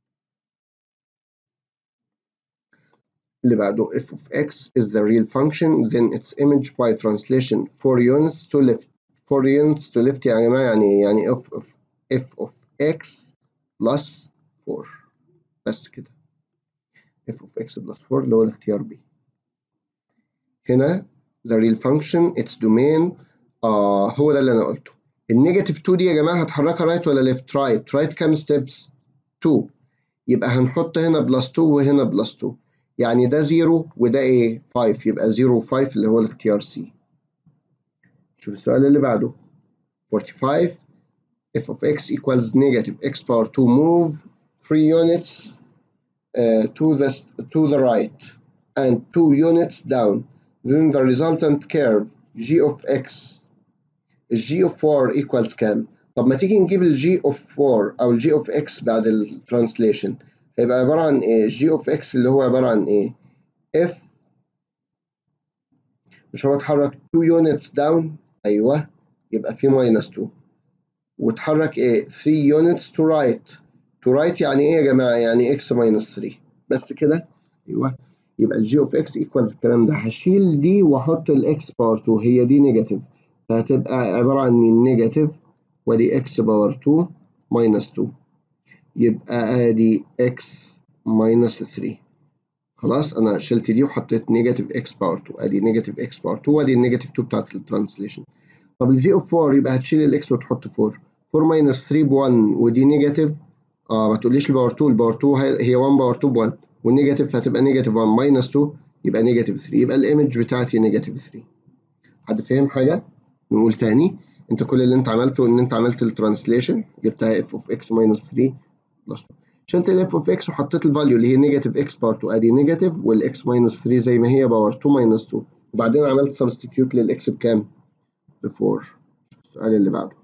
اللي بعده f of x is the real function then its image by translation 4 units to left. 4 units to left يا جماعة يعني f of x plus 4 بس كده. f of x plus 4 اللي هو الاختيار B. هنا the real function its domain هو ده اللي أنا قلته. النيجاتيف 2 دي يا جماعة هتحركها رايت ولا ليفت؟ رايت كام ستيبس؟ 2. يبقى هنحط هنا بلس 2 وهنا بلس 2، يعني ده 0 وده ايه 5، يبقى 0 و5 اللي هو الاختيار سي. شوف السؤال اللي بعده 45 f of x equals negative x power 2 move 3 units to the right and 2 units down, then the resultant curve g of x g of 4 equals كام؟ طب ما تيجي نجيب ال g of 4 أو ال g of x بعد الترانسليشن، هيبقى عبارة عن إيه؟ g of x اللي هو عبارة عن إيه؟ f مش هو اتحرك 2 units down؟ أيوه، يبقى في minus 2. واتحرك إيه؟ 3 units to right. to right يعني إيه يا جماعة؟ يعني x minus 3. بس كده؟ أيوه، يبقى ال g of x equals الكلام ده. هشيل دي وأحط ال x باور 2، هي دي نيجاتيف، فهتبقى عبارة عن مين؟ نيجاتيف، وادي x باور 2 minus 2، يبقى ادي x minus 3. خلاص انا شلت دي وحطيت نيجاتيف x باور 2، ادي نيجاتيف x باور 2 وادي النيجاتيف 2 بتاعت الترانسليشن. طب الجي اوف 4 يبقى هتشيل الاكس وتحط 4 minus 3 ب 1 ودي نيجاتيف. ما تقوليش الباور 2، الباور 2 هي 1 باور 2 ب 1 والنيجاتيف هتبقى نيجاتيف 1 minus 2 يبقى نيجاتيف 3، يبقى الايمج بتاعتي نيجاتيف 3. حد فاهم حاجه؟ نقول تاني. انت كل اللي انت عملته ان انت عملت الترانسليشن، جبتها f of x minus 3 بلس 2، شلت ال f of x وحطيت الفاليو اللي هي نيجاتيف x باور 2، ادي نيجاتيف والx minus 3 زي ما هي باور 2 minus 2، وبعدين عملت سبستيتيوت للx بكام؟ ب 4. السؤال اللي بعده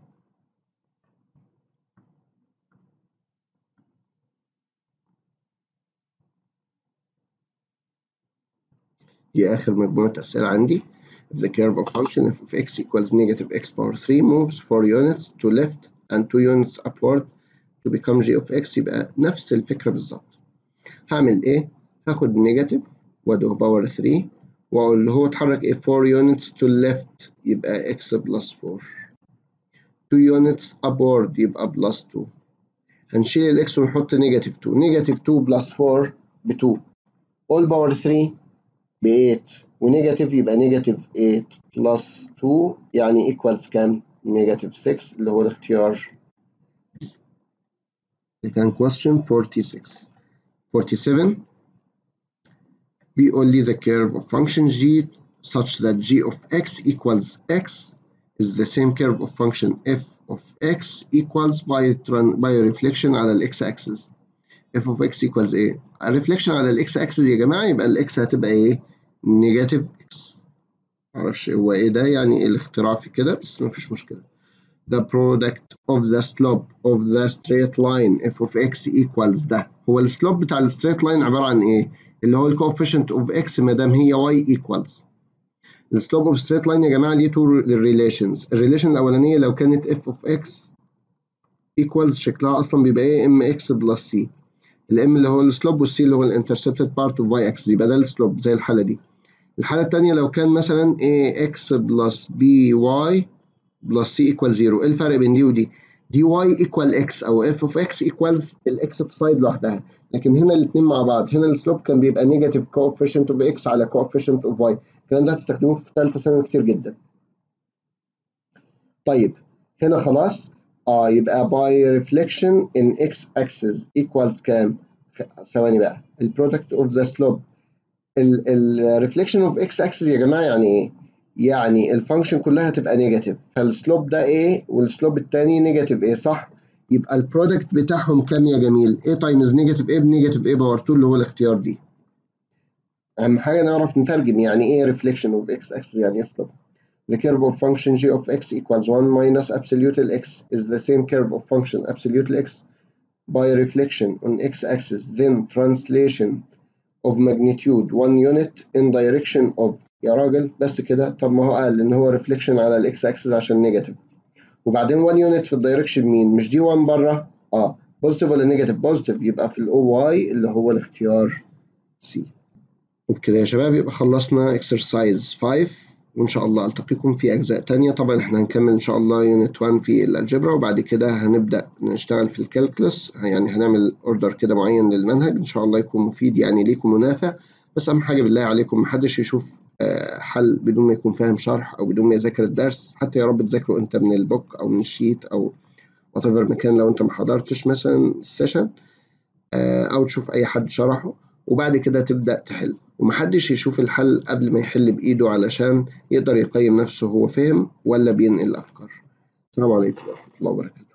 دي اخر مجموعه اسئله عندي. If the curve of function f of x equals negative x power 3 moves 4 units to left and 2 units upward to become g of x، يبقى نفس الفكرة بالظبط. هعمل ايه؟ هاخد نيجاتيف وادوه باور 3 واقول له هو اتحرك ايه 4 units to left يبقى x plus 4، 2 units upward يبقى plus 2. هنشيل الاكس ونحط نيجاتيف 2، نيجاتيف 2 plus 4 ب 2، all باور 3 ب 8 ونيجاتيف يبقى نيجاتيف 8 بلس 2 يعني ايكوالز كام؟ نيجاتيف 6 اللي هو الاختيار. ده كان question 46. 47 بيقول لي the curve of function g such that g of x equals x is the same curve of function f of x equals by reflection على ال x axis. f of x equals ايه؟ الريفليكشن على ال x axis يا جماعة يبقى ال x هتبقى ايه؟ نيجاتيف x. معرفش هو ايه ده، يعني الاختراع في كده بس مفيش مشكلة. The product of the slope of the straight line f of x equals ده. هو السلوب بتاع الستريت لاين عبارة عن ايه؟ اللي هو الكوفيشنت اوف x ما دام هي y equals. السلوب اوف ستريت لاين يا جماعة ليه تو ريليشنز. الريليشن الأولانية لو كانت f of x equals شكلها أصلا بيبقى ايه؟ mx بلس c. الام اللي هو السلوب والسي اللي هو الانترسبتد بارت اوف y axis، يبقى ده السلوب زي الحالة دي. الحالة التانية لو كان مثلا ax بلس by بلس c equal 0. ايه الفرق بين دي ودي؟ دي واي ايكوال اكس او اف اوف اكس ايكوالز الاكس سايد لوحدها، لكن هنا الاثنين مع بعض. هنا السلوب كان بيبقى نيجاتيف كوفيشنت اوف اكس على كوفيشنت اوف واي. الكلام ده هتستخدموه في ثالثه ثانوي كتير جدا. طيب هنا خلاص يبقى by reflection in x axis equals كام؟ ثواني بقى، البرودكت اوف ذا سلوب. الريفليكشن اوف x axis يا جماعه يعني ايه؟ يعني الفانكشن كلها هتبقى نيجاتيف، فالسلوب ده ايه والسلوب الثاني نيجاتيف ايه، صح؟ يبقى البرودكت بتاعهم كام يا جميل؟ a تايمز نيجاتيف a بنيجاتيف a باور 2 اللي هو الاختيار دي. اهم حاجه نعرف نترجم يعني ايه ريفليكشن اوف x axis، يعني ايه سلوب. The curve of function g of x equals 1 minus absolute x is the same curve of function absolute x by reflection on x-axis, then translation of magnitude 1 unit in direction of. يا راجل بس كده؟ طب ما هو قال ان هو reflection على الاكس اكسس عشان نيجاتيف، وبعدين 1 unit في الدايركشن مين؟ مش دي 1 بره؟ بوزيتيف ولا نيجاتيف؟ بوزيتيف، يبقى في الاو واي اللي هو الاختيار سي. وبكده يا شباب يبقى خلصنا exercise 5، وإن شاء الله ألتقيكم في أجزاء تانية. طبعا إحنا هنكمل إن شاء الله يونت 1 في الألجبرا، وبعد كده هنبدأ نشتغل في الكالكولس. يعني هنعمل أوردر كده معين للمنهج إن شاء الله يكون مفيد يعني ليكم ونافع. بس أهم حاجة بالله عليكم محدش يشوف حل بدون ما يكون فاهم شرح أو بدون ما يذاكر الدرس. حتى يا رب تذاكروا أنت من البوك أو من الشيت أو whatever مكان لو أنت ما حضرتش مثلا السيشن، أو تشوف أي حد شرحه وبعد كده تبدأ تحل. ومحدش يشوف الحل قبل ما يحل بإيده علشان يقدر يقيم نفسه هو فهم ولا بينقل أفكار. السلام عليكم ورحمة الله وبركاته.